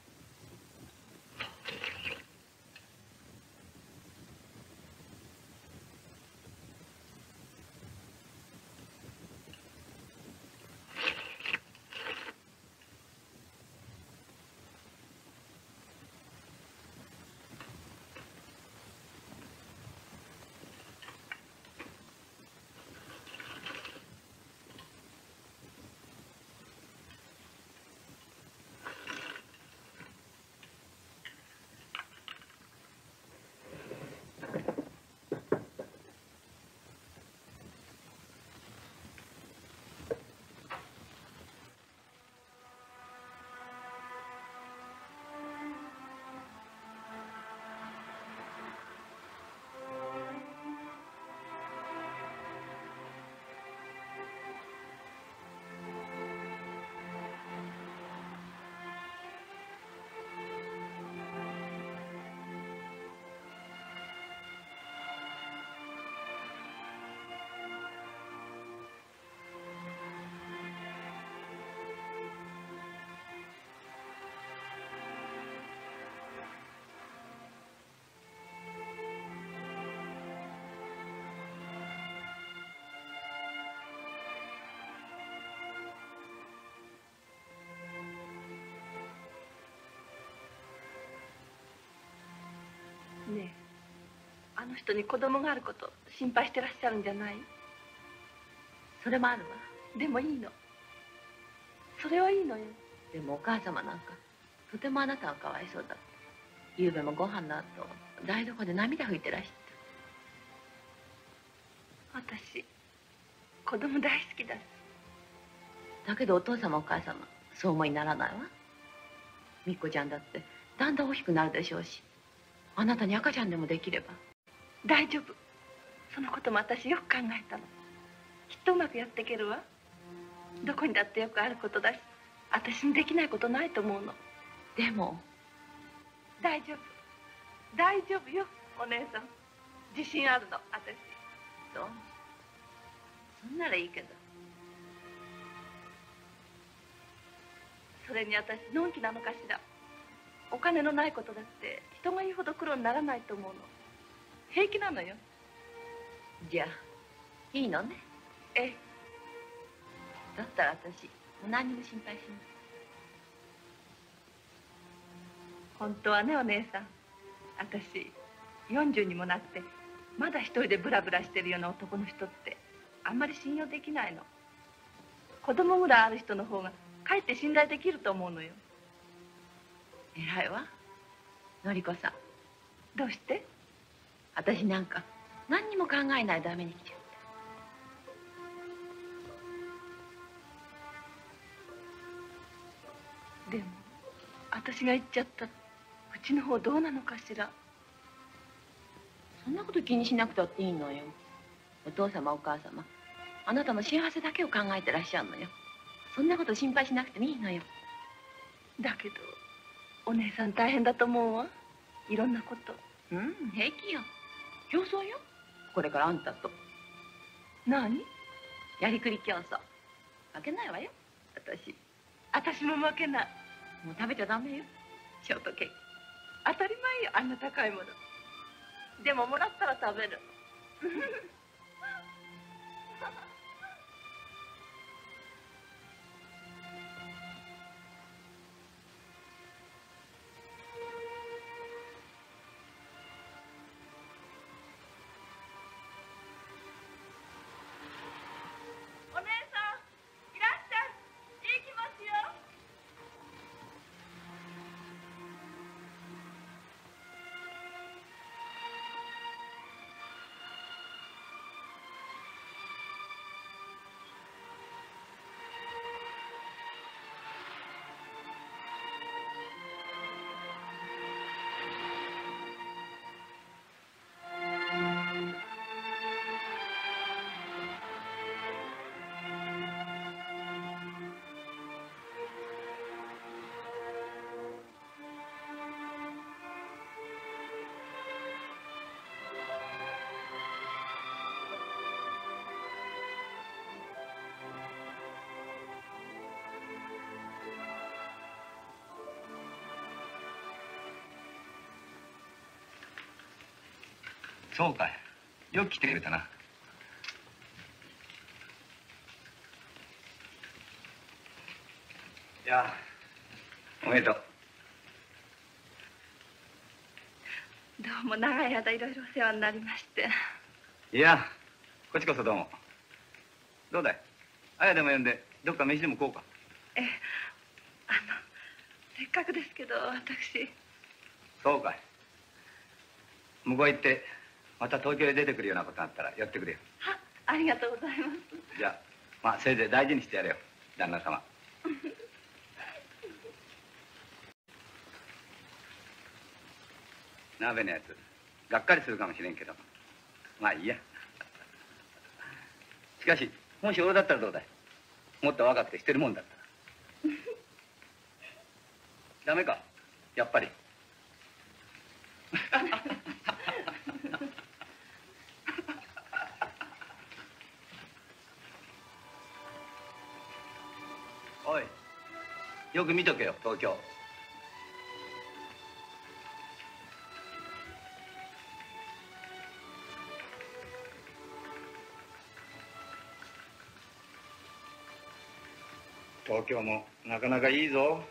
ねえ、あの人に子供があること心配してらっしゃるんじゃない？ それもあるわ。 でもいいの。それはいいのよ。 でもお母様なんかとてもあなたはかわいそうだ。夕べもご飯の後台所で涙拭いてらした。 私子供大好きだし。 だけどお父様お母様そう思いにならないわ。みっこちゃんだってだんだん大きくなるでしょうし、あなたに赤ちゃんでもできれば。 大丈夫。そのことも私よく考えたの。きっとうまくやっていけるわ。どこにだってよくあることだし、私にできないことないと思うの。 でも大丈夫。大丈夫よ、お姉さん。自信あるの、私。 そう。そんならいいけど。 それに私、のんきなのかしら。お金のないことだって人が言うほど苦労にならないと思うの。平気なのよ。 じゃあいいのね。 ええ。 だったら私もう何にも心配しない。 本当はね、お姉さん、私40にもなってまだ一人でブラブラしてるような男の人ってあんまり信用できないの。子供ぐらいある人の方がかえって信頼できると思うのよ。 偉いわ、のりこさん。 どうして？ 私なんか何にも考えないでダメに来ちゃった。 でも私が言っちゃったうちの方どうなのかしら。 そんなこと気にしなくたっていいのよ。お父様お母様、あなたの幸せだけを考えてらっしゃるのよ。そんなこと心配しなくてもいいのよ。 だけどお姉さん大変だと思うわ、いろんなこと。 平気よ。競争よ、これからあんたと。 何？ やりくり競争。負けないわよ、 私も負けない。 もう食べちゃダメよ、ショートケーキ。 当たり前よ、あんな高いもの。でももらったら食べる。 そうかい、よく来てくれたな。いや、おめでとう。 どうも長い間いろいろお世話になりまして。 いや、こっちこそどうも。どうだい、あやでも呼んでどっか飯でも食おうか。 せっかくですけど私。 そうかい。向こう行ってまた東京へ出てくるようなことがあったら寄ってくれよ。 ありがとうございます。 じゃあまあせいぜい大事にしてやれよ、旦那様。鍋のやつがっかりするかもしれんけど、まあいいや。しかしもし俺だったらどうだい、もっと若くてしてるもんだったら。ダメか、やっぱり。おい、よく見とけよ、東京。東京もなかなかいいぞ。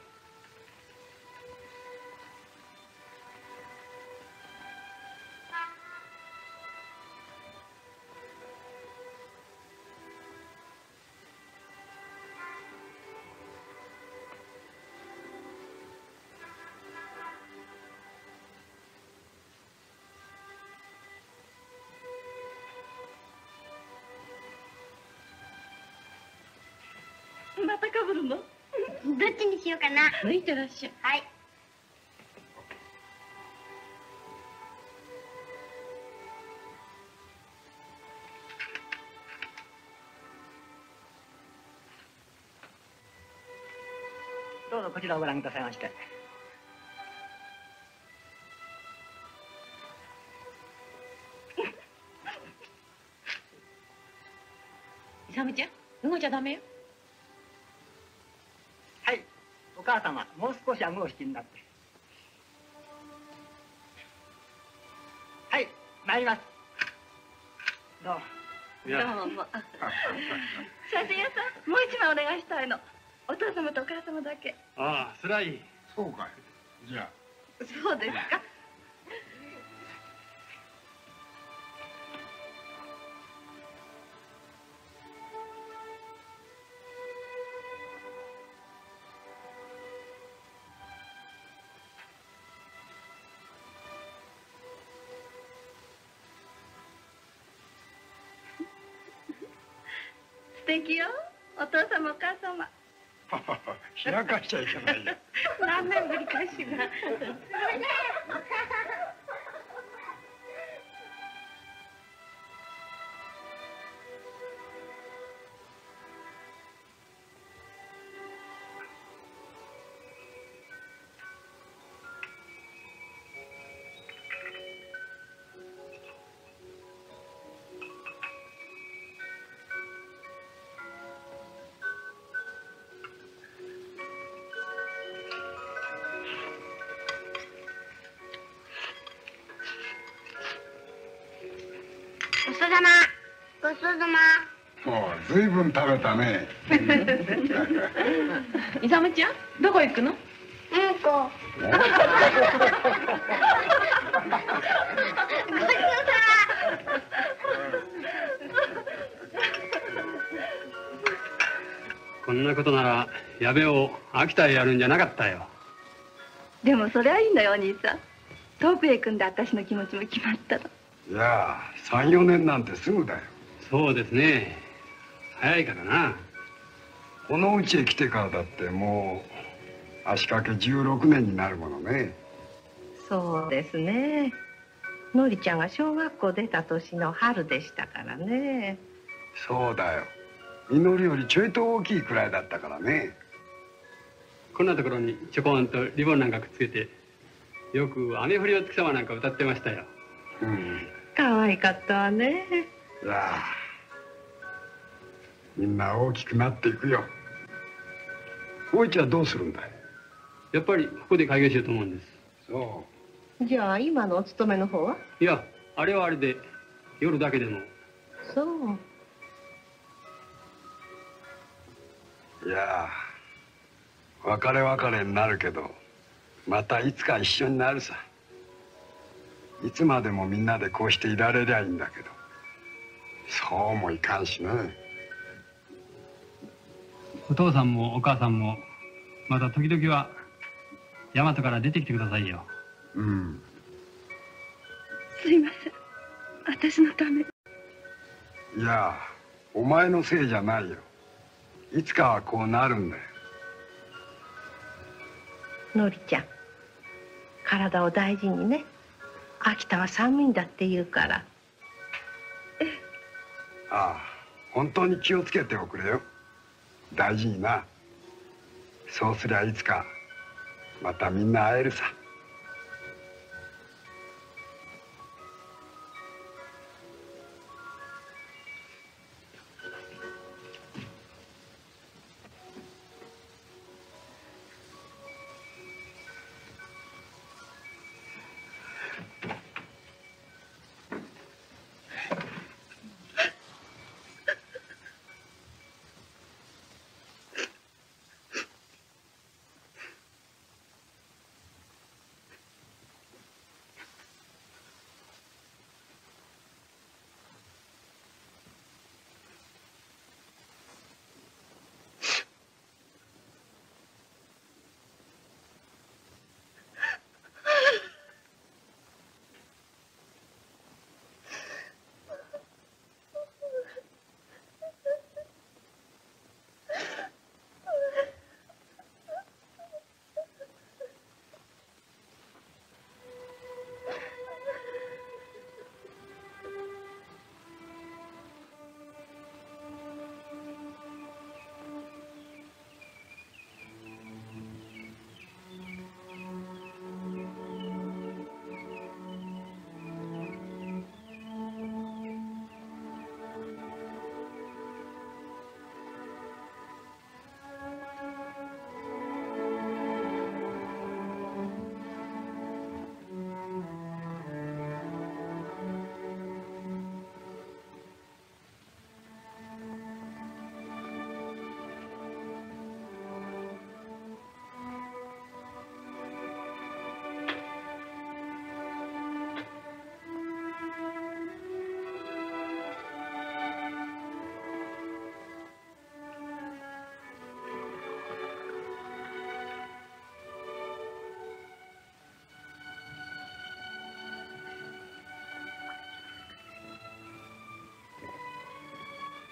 またかぶるの？ どっちにしようかな。 向いてらっしゃい。 はい。 どうぞこちらをご覧くださいまして。 勇ちゃん、動いちゃダメよ。 はい、お母様、もう少し顎を引きになって。はい、参ります。どうも。 どうも。写真屋さん、もう一枚お願いしたいの。お父様とお母様だけ。 ああ、それはいい。 そうかい。じゃあ。 そうですか。素敵よ、お父様お母様。 開かしちゃいけないよ。 何年ぶりかしら。 ごちそうさま。ごちそうさま。 もうずいぶん食べたね。 イサムちゃん、どこ行くの？ うんこ。ごちそうさこんなことなら矢部を秋田へやるんじゃなかったよ。 でもそれはいいのよ、お兄さん。遠くへ行くんで私の気持ちも決まったの。 いやあ、3、4年なんてすぐだよ。 そうですね。早いからな。 このうちへ来てからだってもう足掛け16年になるものね。 そうですね。のりちゃんが小学校出た年の春でしたからね。 そうだよ。みのりよりちょいと大きいくらいだったからね。 こんなところにチョコンとリボンなんかくっつけて、よく雨降りお月様なんか歌ってましたよ。 うん。 可愛かったわね。 いやあ、みんな大きくなっていくよ。おいちはどうするんだい？ やっぱりここで開業しようと思うんです。 そじゃあ今のお勤めの方は？ いや、あれはあれで夜だけでも。 そう。 う。いやあ、別れ別れになるけど、またいつか一緒になるさ。いつまでもみんなでこうしていられりゃいいんだけど、そうもいかんしね。 お父さんもお母さんもまた時々は大和から出てきてくださいよ。 うん。 すいません、私のため。 いや、お前のせいじゃないよ。いつかはこうなるんだよ。 のりちゃん、体を大事にね。秋田は寒いんだって言うから。 ああ、本当に気をつけておくれよ。大事にな。そうすりゃいつかまたみんな会えるさ。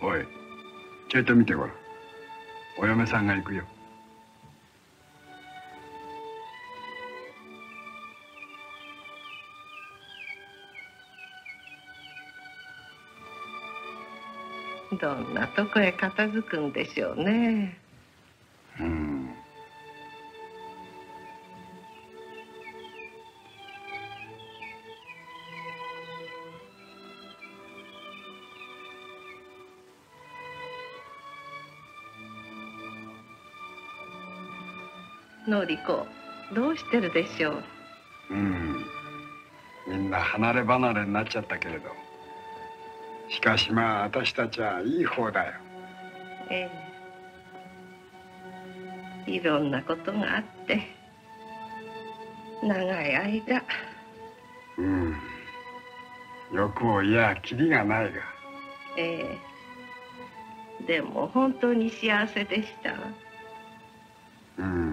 おい、ちょいと見てごらん。お嫁さんが行くよ。 どんなとこへ片付くんでしょうね。のりこ、どうしてるでしょう。 みんな離れ離れになっちゃったけれど、しかしまあ私たちはいい方だよ。 ええ、いろんなことがあって長い間。 欲を言やきりがないが。 ええ、でも本当に幸せでした。